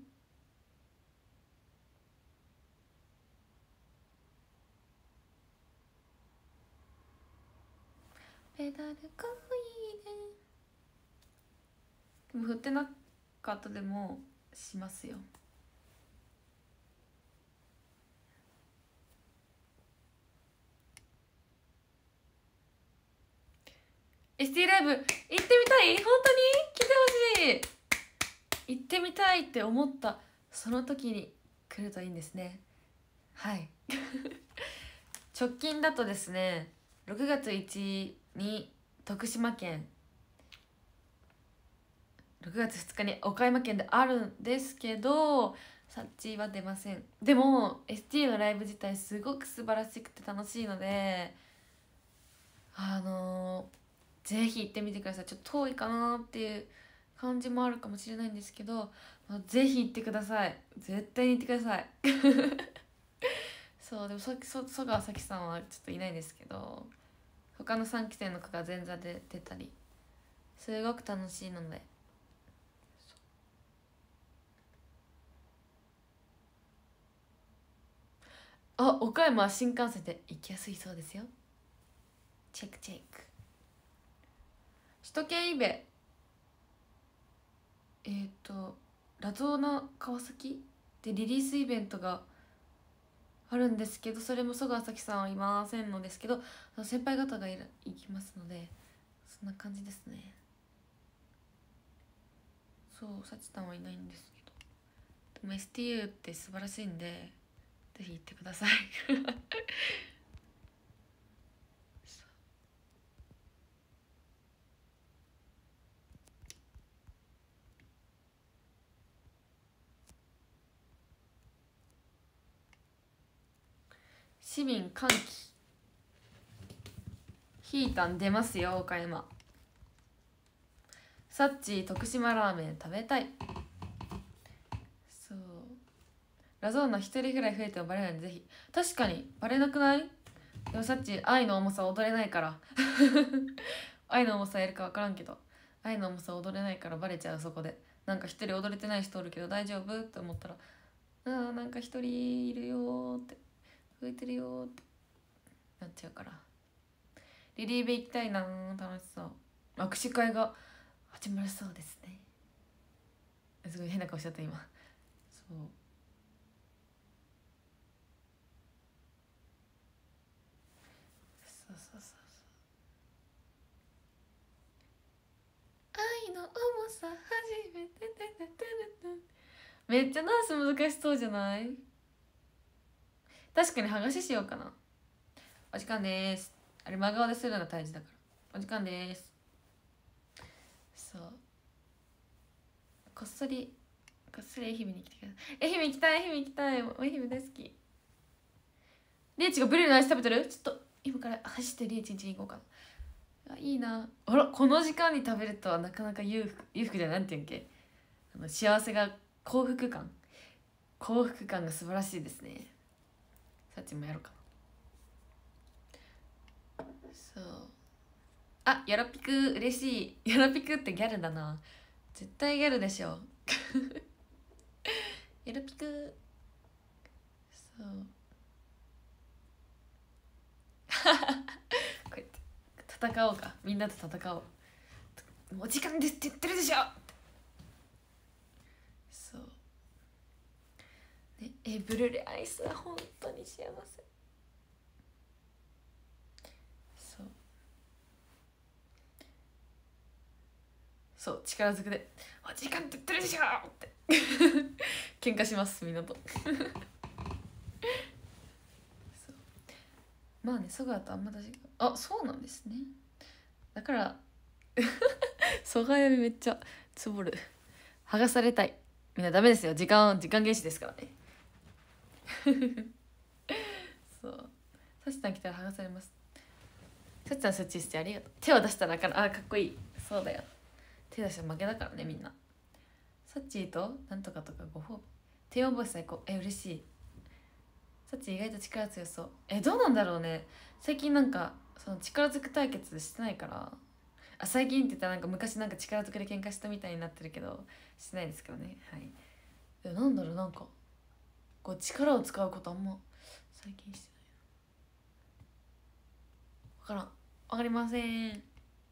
ペダルこいで。でも振ってなかったでもしますよ。エスティー ライブ行ってみたい。本当に来てほしい。行ってみたいって思ったその時に来るといいんですね。はい直近だとですねろくがついちに徳島県、ろくがつふつかに岡山県であるんですけどサッチーは出ません。でも エスティー のライブ自体すごく素晴らしくて楽しいのであのーぜひ行ってみてください。ちょっと遠いかなっていう感じもあるかもしれないんですけど、まあ、ぜひ行ってください。絶対に行ってくださいそうでもそそ曽川咲さんはちょっといないですけど他のさんきせいの子が前座で出たりすごく楽しいので。あ岡山は新幹線で行きやすいそうですよ。チェックチェック。首都圏イベえっ、ー、とラゾーナ川崎でリリースイベントがあるんですけど、それも曽我咲さんはいませんのですけど、先輩方がいら行きますので、そんな感じですね。そう、さちたんはいないんですけど、でも エスティーユー って素晴らしいんでぜひ行ってください市民歓喜、ヒータン出ますよ岡山。サッチー徳島ラーメン食べたい。そう、ラゾーナ一人ぐらい増えてもバレないんでぜひ。確かにバレなくない？でもサッチー愛の重さ踊れないから愛の重さやるか分からんけど、愛の重さ踊れないからバレちゃう。そこでなんか一人踊れてない人おるけど大丈夫って思ったら、あーなんか一人いるよって増えてるよってなっちゃうから。リリーベ行きたいな、楽しそう。握手会が始まるそうですね。すごい変な顔しちゃった今。そうそうそうそうそう愛の重さ初めてめっちゃダンス難しそうじゃない？確かに剥がししようかな。お時間です。あれ真顔でするのが大事だから。お時間です。そう、こっそりこっそり愛媛に来てください。愛媛行きたい、愛媛行きたい、愛媛大好き。リーチがブリュレのアイス食べてる？ちょっと今から走ってリーチん家に行こうかな。あ、いいな。あら、この時間に食べるとはなかなか裕福、裕福じゃなんていうんけ、あの幸せが、幸福感幸福感が素晴らしいですね。さっちもやろうかな。そう、あ、よろぴく嬉しい。よろぴくってギャルだな、絶対ギャルでしょよろぴく、そうこうやって戦おうか、みんなと戦おう。もう時間ですって言ってるでしょ。そうね、えブルーレアイスは本当に幸せ。そうそう、力ずくで「お時間って言ってるでしょ!」って喧嘩しますみんなとそうまあね、蘇我とあんまだしあ、そうなんですね。だから蘇我読みめっちゃつぼる。剥がされたい、みんなダメですよ、時間時間厳守ですからねそうさしさん来たら剥がされます。さしさんそっちしてありがとう。手を出したらあかん。あ、かっこいい。そうだよ、手出したら負けだからねみんな。サッチーとなんとかとかご褒美、低音ボイス最高。え、嬉しい。サッチー意外と力強そう。え、どうなんだろうね。最近なんかその力ずく対決してないから。あ、最近って言ったらなんか昔なんか力ずくで喧嘩したみたいになってるけどしてないですからね。はい。え、なんだろう、なんかこう力を使うことあんま最近してない。わからん、わかりません。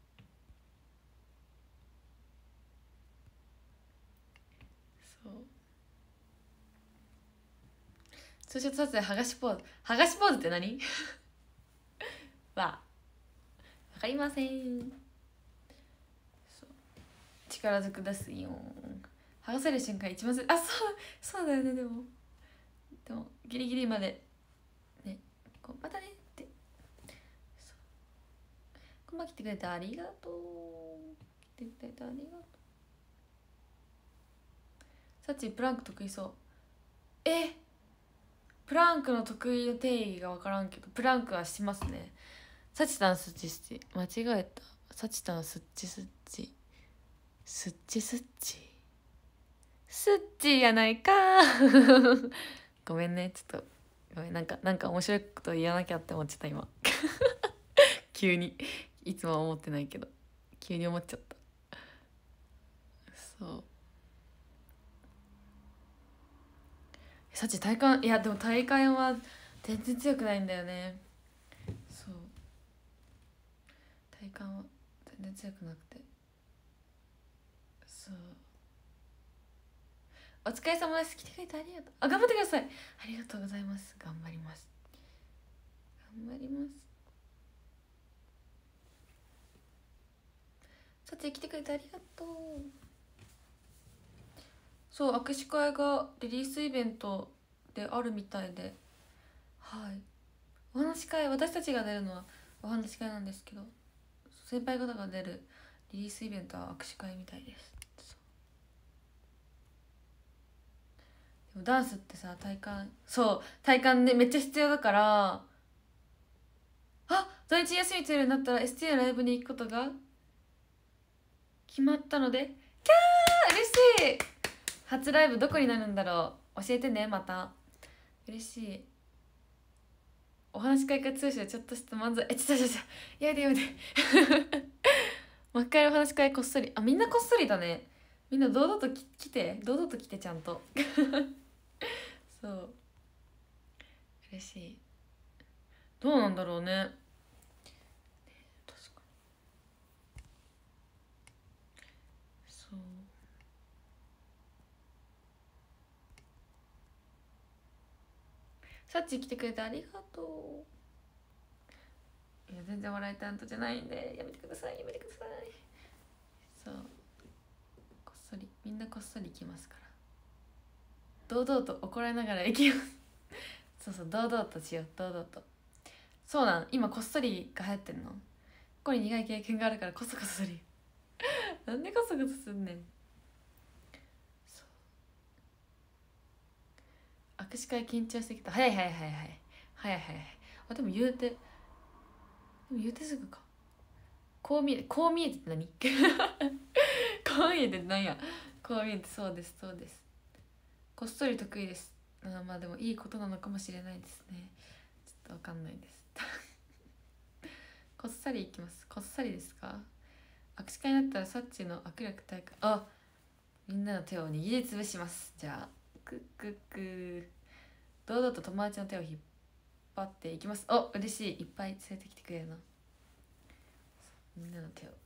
そう、通称撮影剥がしポーズ。剥がしポーズって何わわかりません。そう力ずくですよ。剥がせる瞬間一番すあ、そうそうだよね。でもでもギリギリまでね、こうまたねってこんばん来てくれてありがとう。来てくれてありがとう。さっちプランク得意そう。え、プランクの得意の定義が分からんけどプランクはしますね。サチタンスッチスチ間違えた。サチタンスッチスッチスッチスッチスッチやないかごめんね、ちょっとごめん、なんかなんか面白いこと言わなきゃって思っちゃった今急に、いつもは思ってないけど急に思っちゃった。そうサチ体感、いやでも体感は全然強くないんだよね。そう体感は全然強くなくて、そうお疲れ様です。来てくれてありがとう。あ、頑張ってください。ありがとうございます。頑張ります。頑張ります。さて来てくれてありがとう。そう、握手会がリリースイベントであるみたいで、はい、お話し会、私たちが出るのはお話し会なんですけど、先輩方が出るリリースイベントは握手会みたいです。でもダンスってさ、体幹、そう体幹ねめっちゃ必要だから、あ、土日休み取れるようになったら エスティー のライブに行くことが決まったので、キャー嬉しい。初ライブどこになるんだろう、教えてね。また嬉しい。お話し会か通称ちょっとした漫才、えちょちょちょやめてやめてもう一回お話し会こっそり、あ、みんなこっそりだね。みんな堂々とき来て堂々と来てちゃんとそう嬉しい。どうなんだろうね。確かにそう。さっち来てくれてありがとう。いや全然笑い担当じゃないんでやめてください、やめてください。そうこっそり、みんなこっそり来ますから、堂々と怒られながら行きますそうそう、堂々としよう、堂々と。そうなん、今こっそりが流行ってんの。ここに苦い経験があるからこそこそするなんでこそこそすんねん。握手会緊張してきた。はいはいはいはいはいはいはい。あ、でも言うてでも言うてすぐか。こう見えて、こう見えてって何こう見えてって何や。こう見えて、そうですそうです。こっそり得意です。あ、まあでもいいことなのかもしれないですね。ちょっとわかんないですこっそりいきます。こっそりですか。握手会になったらサッチの握力大会、あ、みんなの手を握りつぶします。じゃあクックック堂々と友達の手を引っ張っていきます。お、嬉しい、いっぱい連れてきてくれるな。みんなの手を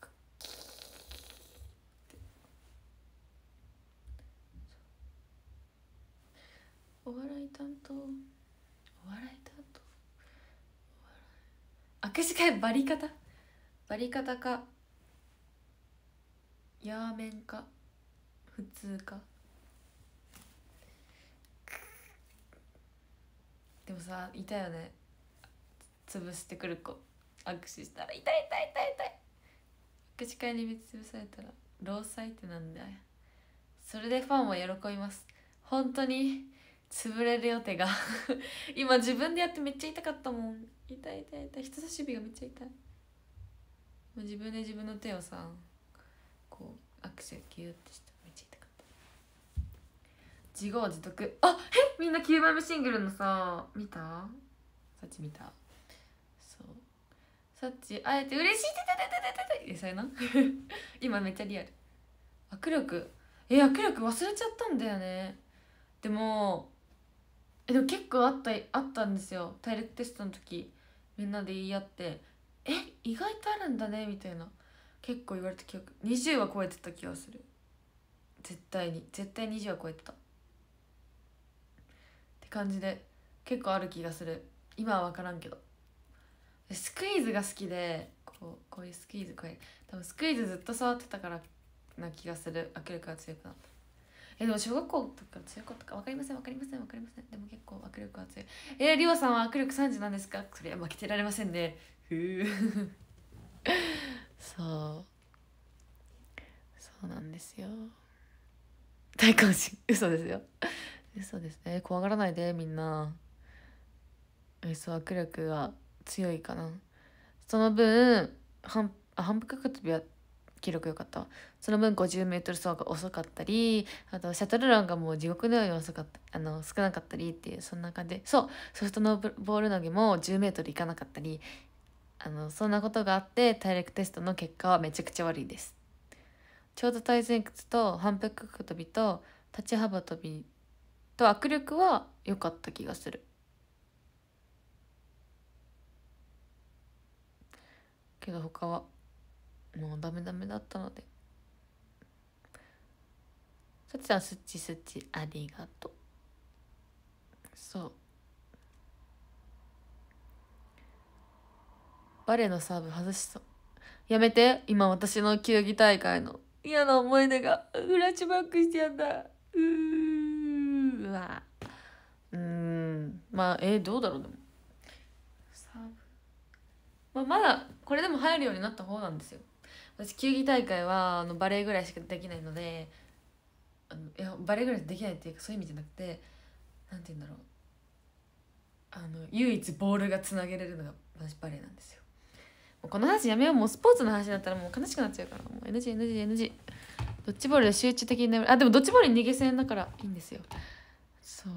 お笑い担当、お笑い担当、握手会バリ方、バリ方かヤーメンか普通か。でもさ、いたよね、潰してくる子。握手したら痛い痛い痛い痛い。握手会にめっちゃ潰されたら労災ってなんだよ。それでファンは喜びます。本当に潰れるよ手が今自分でやってめっちゃ痛かったもん。痛い痛い痛い、人差し指がめっちゃ痛い。もう自分で自分の手をさ、こう握手ギューってしてめっちゃ痛かった。自業自得。あ、え、みんなきゅうまいめシングルのさ見た？さっち見た？そう、さっちあえて嬉しいててててててて、それな今めっちゃリアル。握力、え、握力忘れちゃったんだよね。でもえでも結構あったあったんですよ。体力テストの時みんなで言い合って、え意外とあるんだねみたいな結構言われた記憶。にじゅうは超えてた気がする。絶対に絶対にじゅうは超えてたって感じで、結構ある気がする。今は分からんけど。スクイーズが好きで、こうこういうスクイーズ、これ多分スクイーズずっと触ってたからな気がする。握力が強くなった。えでも小学校とか強かったか分かりません分かりません分かりません。でも結構握力が強い。えー、りょうさんは握力さんじゅうなんですか。それは負けてられませんね。ふうそうそうなんですよ。大根し嘘ですよ嘘ですね。怖がらないでみんな。えそう握力が強いかな。その分反反復横跳びは記録良かったわ。その分 ごじゅうメートル 走が遅かったり、あとシャトルランがもう地獄のように遅かった、あの少なかったりっていう、そんな感じで、そうソフトのボール投げも じゅうメートル いかなかったり、あのそんなことがあって体力テストの結果はめちゃくちゃ悪いです。長途対前屈と反復横跳びと立ち幅跳びと握力は良かった気がするけど他はもうダメダメだったので、 さちさんスッチスッチありがとう。そうバレーのサーブ外しそう。やめて。今私の球技大会の嫌な思い出がフラッシュバックしちゃった。うーわうーんまあえー、どうだろう。でもサーブ、まあ、まだこれでも入るようになった方なんですよ。私球技大会はあのバレーぐらいしかできないので、あのいやバレーぐらいできないっていうかそういう意味じゃなくて、なんて言うんだろう、あの唯一ボールがつなげれるのが私バレーなんですよ。もうこの話やめよう。もうスポーツの話だったらもう悲しくなっちゃうから、もう エヌジーエヌジーエヌジー ドッジボールで集中的に眠る。あでもドッジボールに逃げ線だからいいんですよ。そう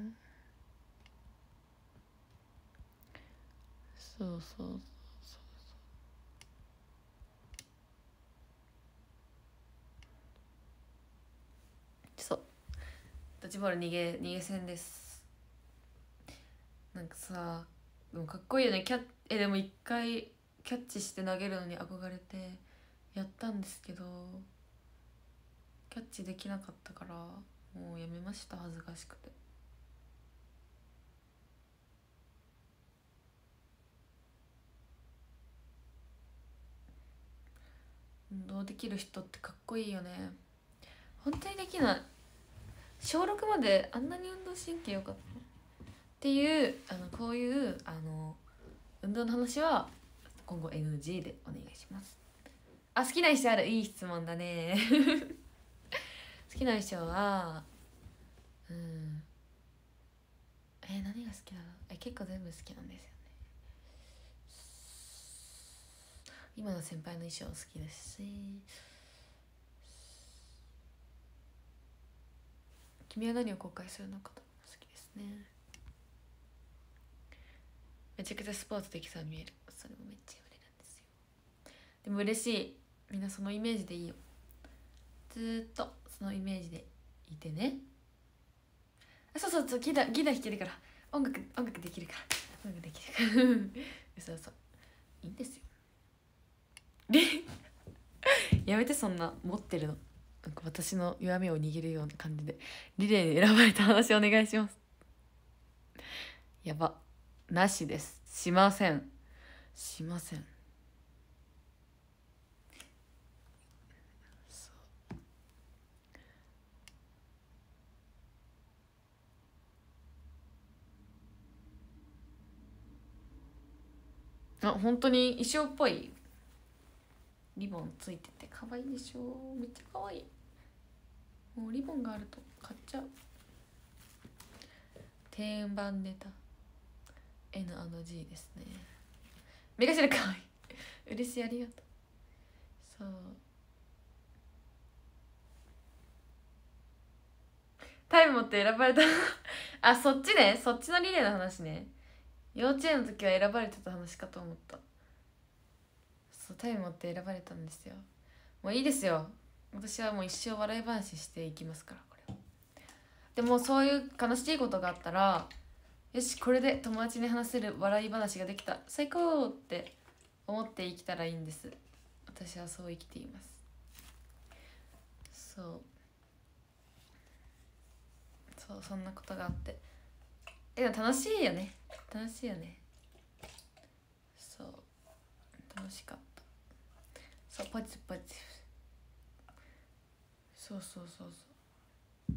そうそうそうそうドッジボール逃げ逃げ線です。なんかさでもかっこいいよね。キャッえでも一回キャッチして投げるのに憧れてやったんですけどキャッチできなかったからもうやめました。恥ずかしくて。運動できる人ってかっこいいよね。本当にできない。小ろくまであんなに運動神経良かったっていうあのこういうあの運動の話は今後 エヌジー でお願いします。あ好きな衣装ある。いい質問だね好きな衣装はうんえー、何が好きなの。え結構全部好きなんですよね。今の先輩の衣装好きですし、君は何を後悔するのかと好きですね。めちゃくちゃスポーツできそうに見える。それもめっちゃ売れるんですよ。でも嬉しい。みんなそのイメージでいいよ。ずーっとそのイメージでいてね。あそうそうそうギターギター弾けるから音楽音楽できるから音楽できるからそうそういいんですよやめてそんな持ってるのなんか私の弱みを握るような感じでリレーで選ばれた話お願いします。やばなしです。しませんしません。あ本当に衣装っぽいリボンついてて可愛いでしょ。めっちゃ可愛い。もうリボンがあると買っちゃう。定番ネタ エヌジー ですね。目頭可愛い嬉しいありがとう。そうタイム持って選ばれたあそっちね。そっちのリレーの話ね。幼稚園の時は選ばれてた話かと思った。そうタイム持って選ばれたんですよ。もういいですよ。私はもう一生笑い話していきますからこれは。でもそういう悲しいことがあったらよしこれで友達に話せる笑い話ができた最高って思って生きたらいいんです。私はそう生きています。そうそうそんなことがあってでも楽しいよね。楽しいよね。そう楽しかった。そうポジティブポジティブ。そうそうそうそう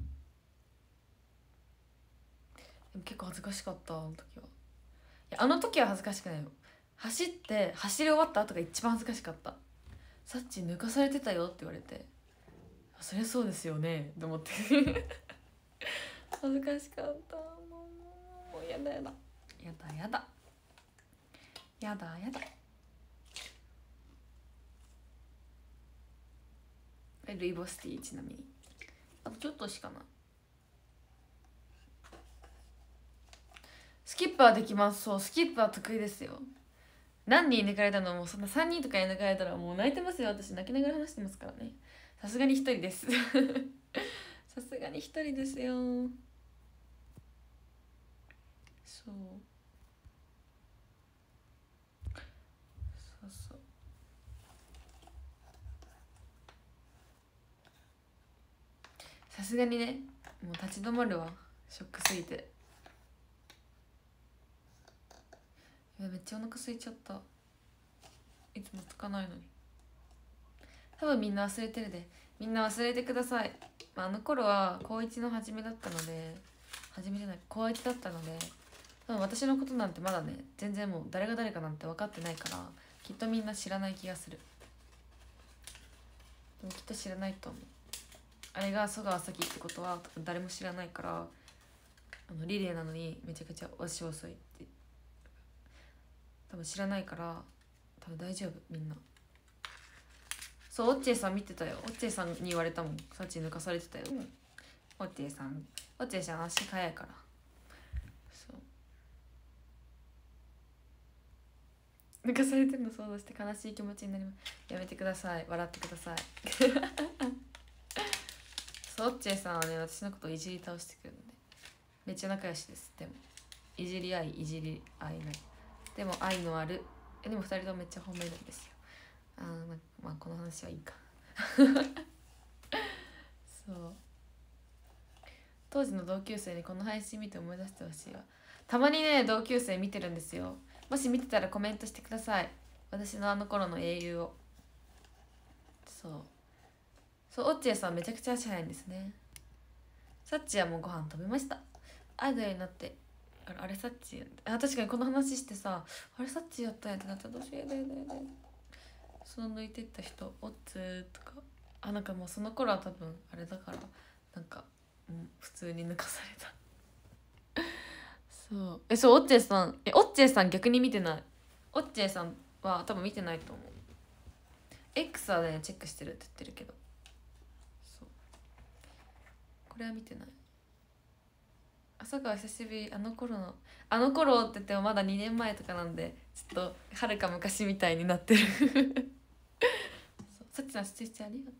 でも結構恥ずかしかったあの時は。いやあの時は恥ずかしくないよ。走って走り終わった後が一番恥ずかしかった。サッチ抜かされてたよって言われてそりゃそうですよねと思って恥ずかしかった。もうやだやだやだやだやだやだ。ルイボスティーちなみにあとちょっとしかない。スキップはできます。そうスキップは得意ですよ。何人抜かれたのもそんなさんにんとかに抜かれたらもう泣いてますよ。私泣きながら話してますからね。さすがにひとりですさすがにひとりですよ。そうそうそうさすがにねもう立ち止まるわ、ショックすぎて。めっちゃお腹空いちゃった、いつもつかないのに。多分みんな忘れてるで、みんな忘れてください。まあ、あの頃は高いちの初めだったので、初めじゃない高いちだったので、多分私のことなんてまだね全然もう誰が誰かなんて分かってないから、きっとみんな知らない気がする。でもきっと知らないと思う。あれが曽川咲ってことは多分誰も知らないから、あのリレーなのにめちゃくちゃ足遅いって多分知らないから、多分大丈夫みんな。そう、オッチェさん見てたよ。オッチェさんに言われたもん、サチ抜かされてたよ、うん、オッチェさんオッチェさん足速いから。そう抜かされてるの想像して悲しい気持ちになります。やめてください、笑ってくださいそう、オッチェさんはね私のことをいじり倒してくるのでめっちゃ仲良しです。でもいじり合いいじり合いない、でも愛のある、えでもふたりともめっちゃ褒めるんですよ。あー、まあこの話はいいかそう当時の同級生にこの配信見て思い出してほしいわ。たまにね同級生見てるんですよ。もし見てたらコメントしてください、私のあの頃の英雄を。そうそうオッチェさんめちゃくちゃ足早いんですね。サッチはもうご飯食べました。アイドルになってあれ、あれサッチ、あ確かにこの話してさ、あれサッチやったんやってなったらどうしよう。やだやだやだ、その抜いてった人オッツーとか、あなんかもうその頃は多分あれだからなんか、うん、普通に抜かされたそうえそうオッチェさんえオッチェさん逆に見てない。オッチェさんは多分見てないと思う。 X はねチェックしてるって言ってるけど、そうこれは見てない。朝川久しぶり、あの頃のあの頃って言ってもまだにねんまえとかなんでちょっとはるか昔みたいになってるさっちさん出演してありがとう。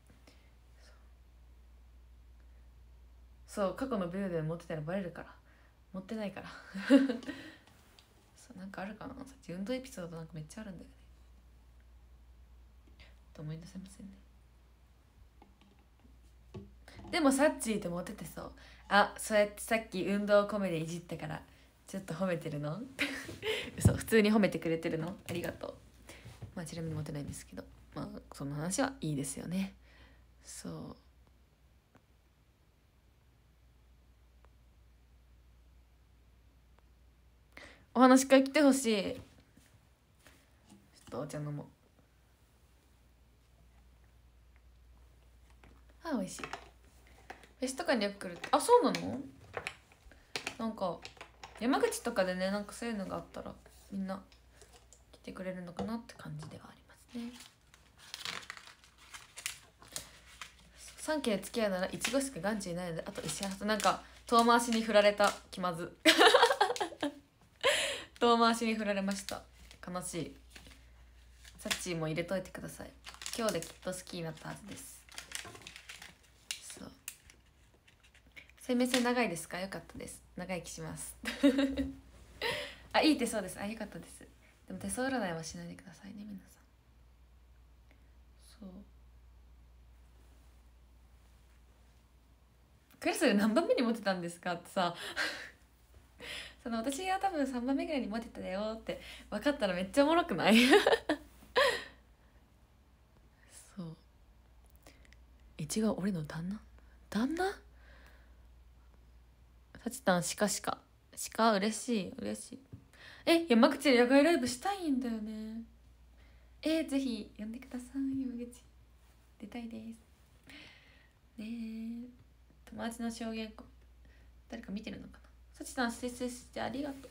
そう過去のビューで持ってたらバレるから持ってないからそうなんかあるかな、さっき運動エピソードなんかめっちゃあるんだよねと思い出せませんね。でもサッチーってモテてそう。あ、そうやってさっき運動コメでいじったからちょっと褒めてるの嘘、普通に褒めてくれてるのありがとう。まあちなみにモテないんですけど、まあその話はいいですよね。そうお話から来てほしい。ちょっとお茶飲もう。あ、美味しい。フェスとかによく来るって。あ、そうなの？なんか山口とかでね、なんかそういうのがあったらみんな来てくれるのかなって感じではありますね。さんけい付き合うならいちごしか眼中いないので、あと石原となんか遠回しに振られた、気まず遠回しに振られました、悲しい。サッチーも入れといてください。今日できっと好きになったはずです。そう生命線長いですか？よかったです、長生きしますあ、いい手相です。あ、よかったです。でも手相占いはしないでくださいね皆さん。そうクラスで何番目にモテたんですかってさその私が多分さんばんめぐらいにモテただよって分かったらめっちゃおもろくないそういちご俺の旦那旦那さちたんしかしかしか嬉しい嬉しい。え山口で野外ライブしたいんだよね。えぜひ呼んでください。山口出たいですね。え友達の証言誰か見てるのかな。さちさん先生してありがとう。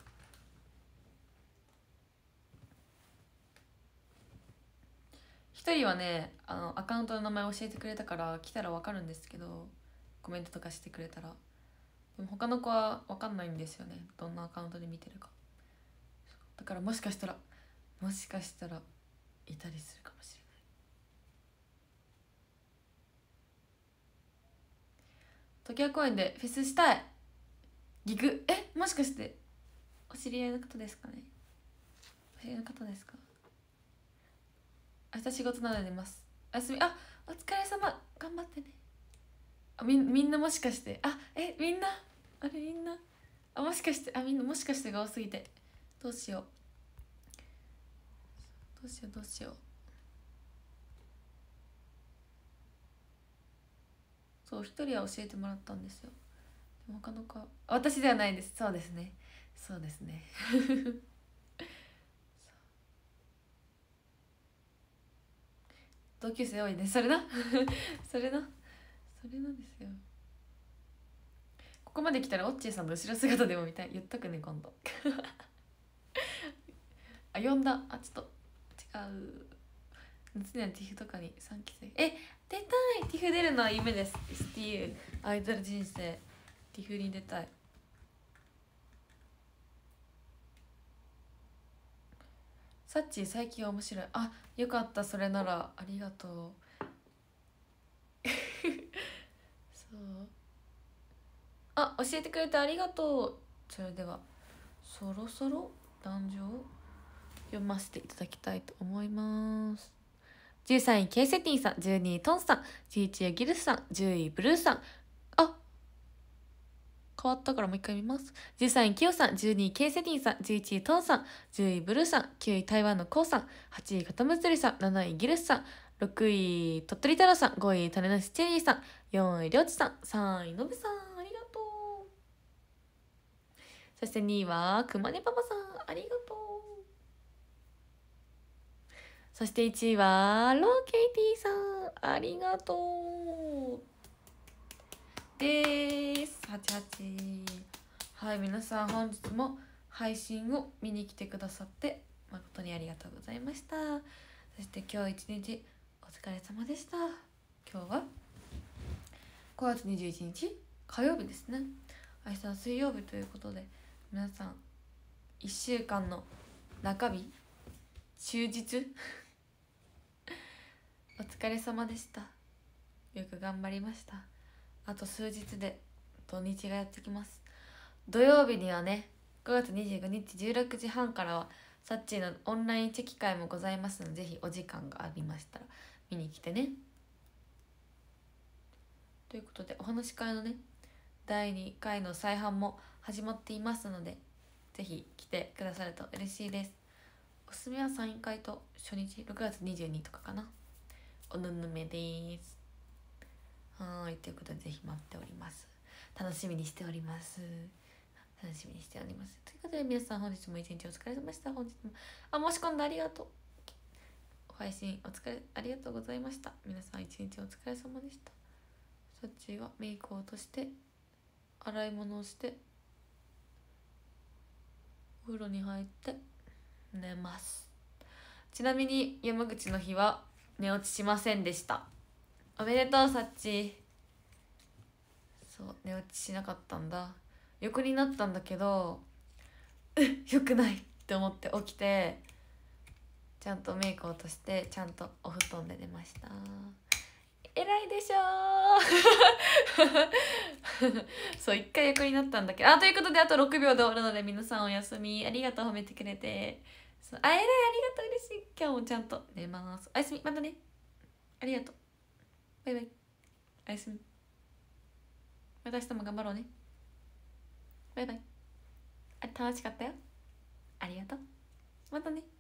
一人はねあのアカウントの名前教えてくれたから来たら分かるんですけど、コメントとかしてくれたら。でも他の子は分かんないんですよね、どんなアカウントで見てるか。だからもしかしたらもしかしたらいたりするかもしれない。時計公園でフェスしたい。ギグえもしかしてお知り合いの方ですかね。お知り合いの方ですか。明日仕事なので寝ます。おやすみ。あお疲れ様頑張ってね。 あみみんなもしかしてあえみんなあれみんなあもしかしてあみんなもしかしてが多すぎてどうしようどうしようどうしようそう一人は教えてもらったんですよ。でも他の子は私ではないです。そうですねそうですね同級生多いねそれなそれなそれなんですよ。ここまで来たらオッチーさんの後ろ姿でも見たい。言っとくね今度あ呼んだあちょっと違う夏にはティフとかにさんき生え出たい。ティフ出るのは夢です。 エスティーユー アイドル人生ティフに出たい。サッチー最近面白い。あよかったそれならありがとうそうあ教えてくれてありがとう。それではそろそろ壇上を読ませていただきたいと思います。じゅうさんいケイセティンさん、じゅうにいトンさん、じゅういちいギルスさん、じゅういブルーさん。あ変わったからもう一回見ます。じゅうさんいキヨさん、じゅうにいケイセティンさん、じゅういちいトンさん、じゅういブルーさん、きゅうい台湾のコウさん、はちいカタムツリさん、なないギルスさん、ろくい鳥取太郎さん、ごい種なしチェリーさん、よんいりょうちさん、さんいのぶさん、ありがとう。そしてにいはくまねパパさん、ありがとう。そしていちいはローケイティさん、ありがとうです。はちはちはい皆さん本日も配信を見に来てくださって誠にありがとうございました。そして今日一日お疲れ様でした。今日はごがつにじゅういちにち火曜日ですね。明日は水曜日ということで皆さんいっしゅうかんの中日終日お疲れ様でした。よく頑張りました。あと数日で土日がやってきます。土曜日にはねごがつにじゅうごにちじゅうろくじはんからはサッチーのオンラインチェキ会もございますので、ぜひお時間がありましたら見に来てね。ということでお話し会のねだいにかいの再販も始まっていますので、ぜひ来てくださると嬉しいです。おすすめはサイン会と初日ろくがつにじゅうにとかかな。おぬぬめです。はいということでぜひ待っております。楽しみにしております楽しみにしております。ということで皆さん本日も一日お疲れ様でした。本日もあ申し込んでありがとう。配信お疲れありがとうございました。皆さん一日お疲れ様でした。そっちはメイクを落として洗い物をしてお風呂に入って寝ます。ちなみに山口の日は寝落ちしませんでした。おめでとうさっち。そう寝落ちしなかったんだ。横になったんだけどよくないって思って起きてちゃんとメイクを落としてちゃんとお布団で寝ました。偉いでしょそう一回横になったんだけどあということであとろくびょうで終わるので皆さんおやすみ。ありがとう褒めてくれて。そうあ偉いありがとう嬉しい。今日もちゃんと寝ます。おやすみまたね。ありがとうバイバイおやすみ。また明日も頑張ろうね。バイバイ。あ楽しかったよ。ありがとうまたね。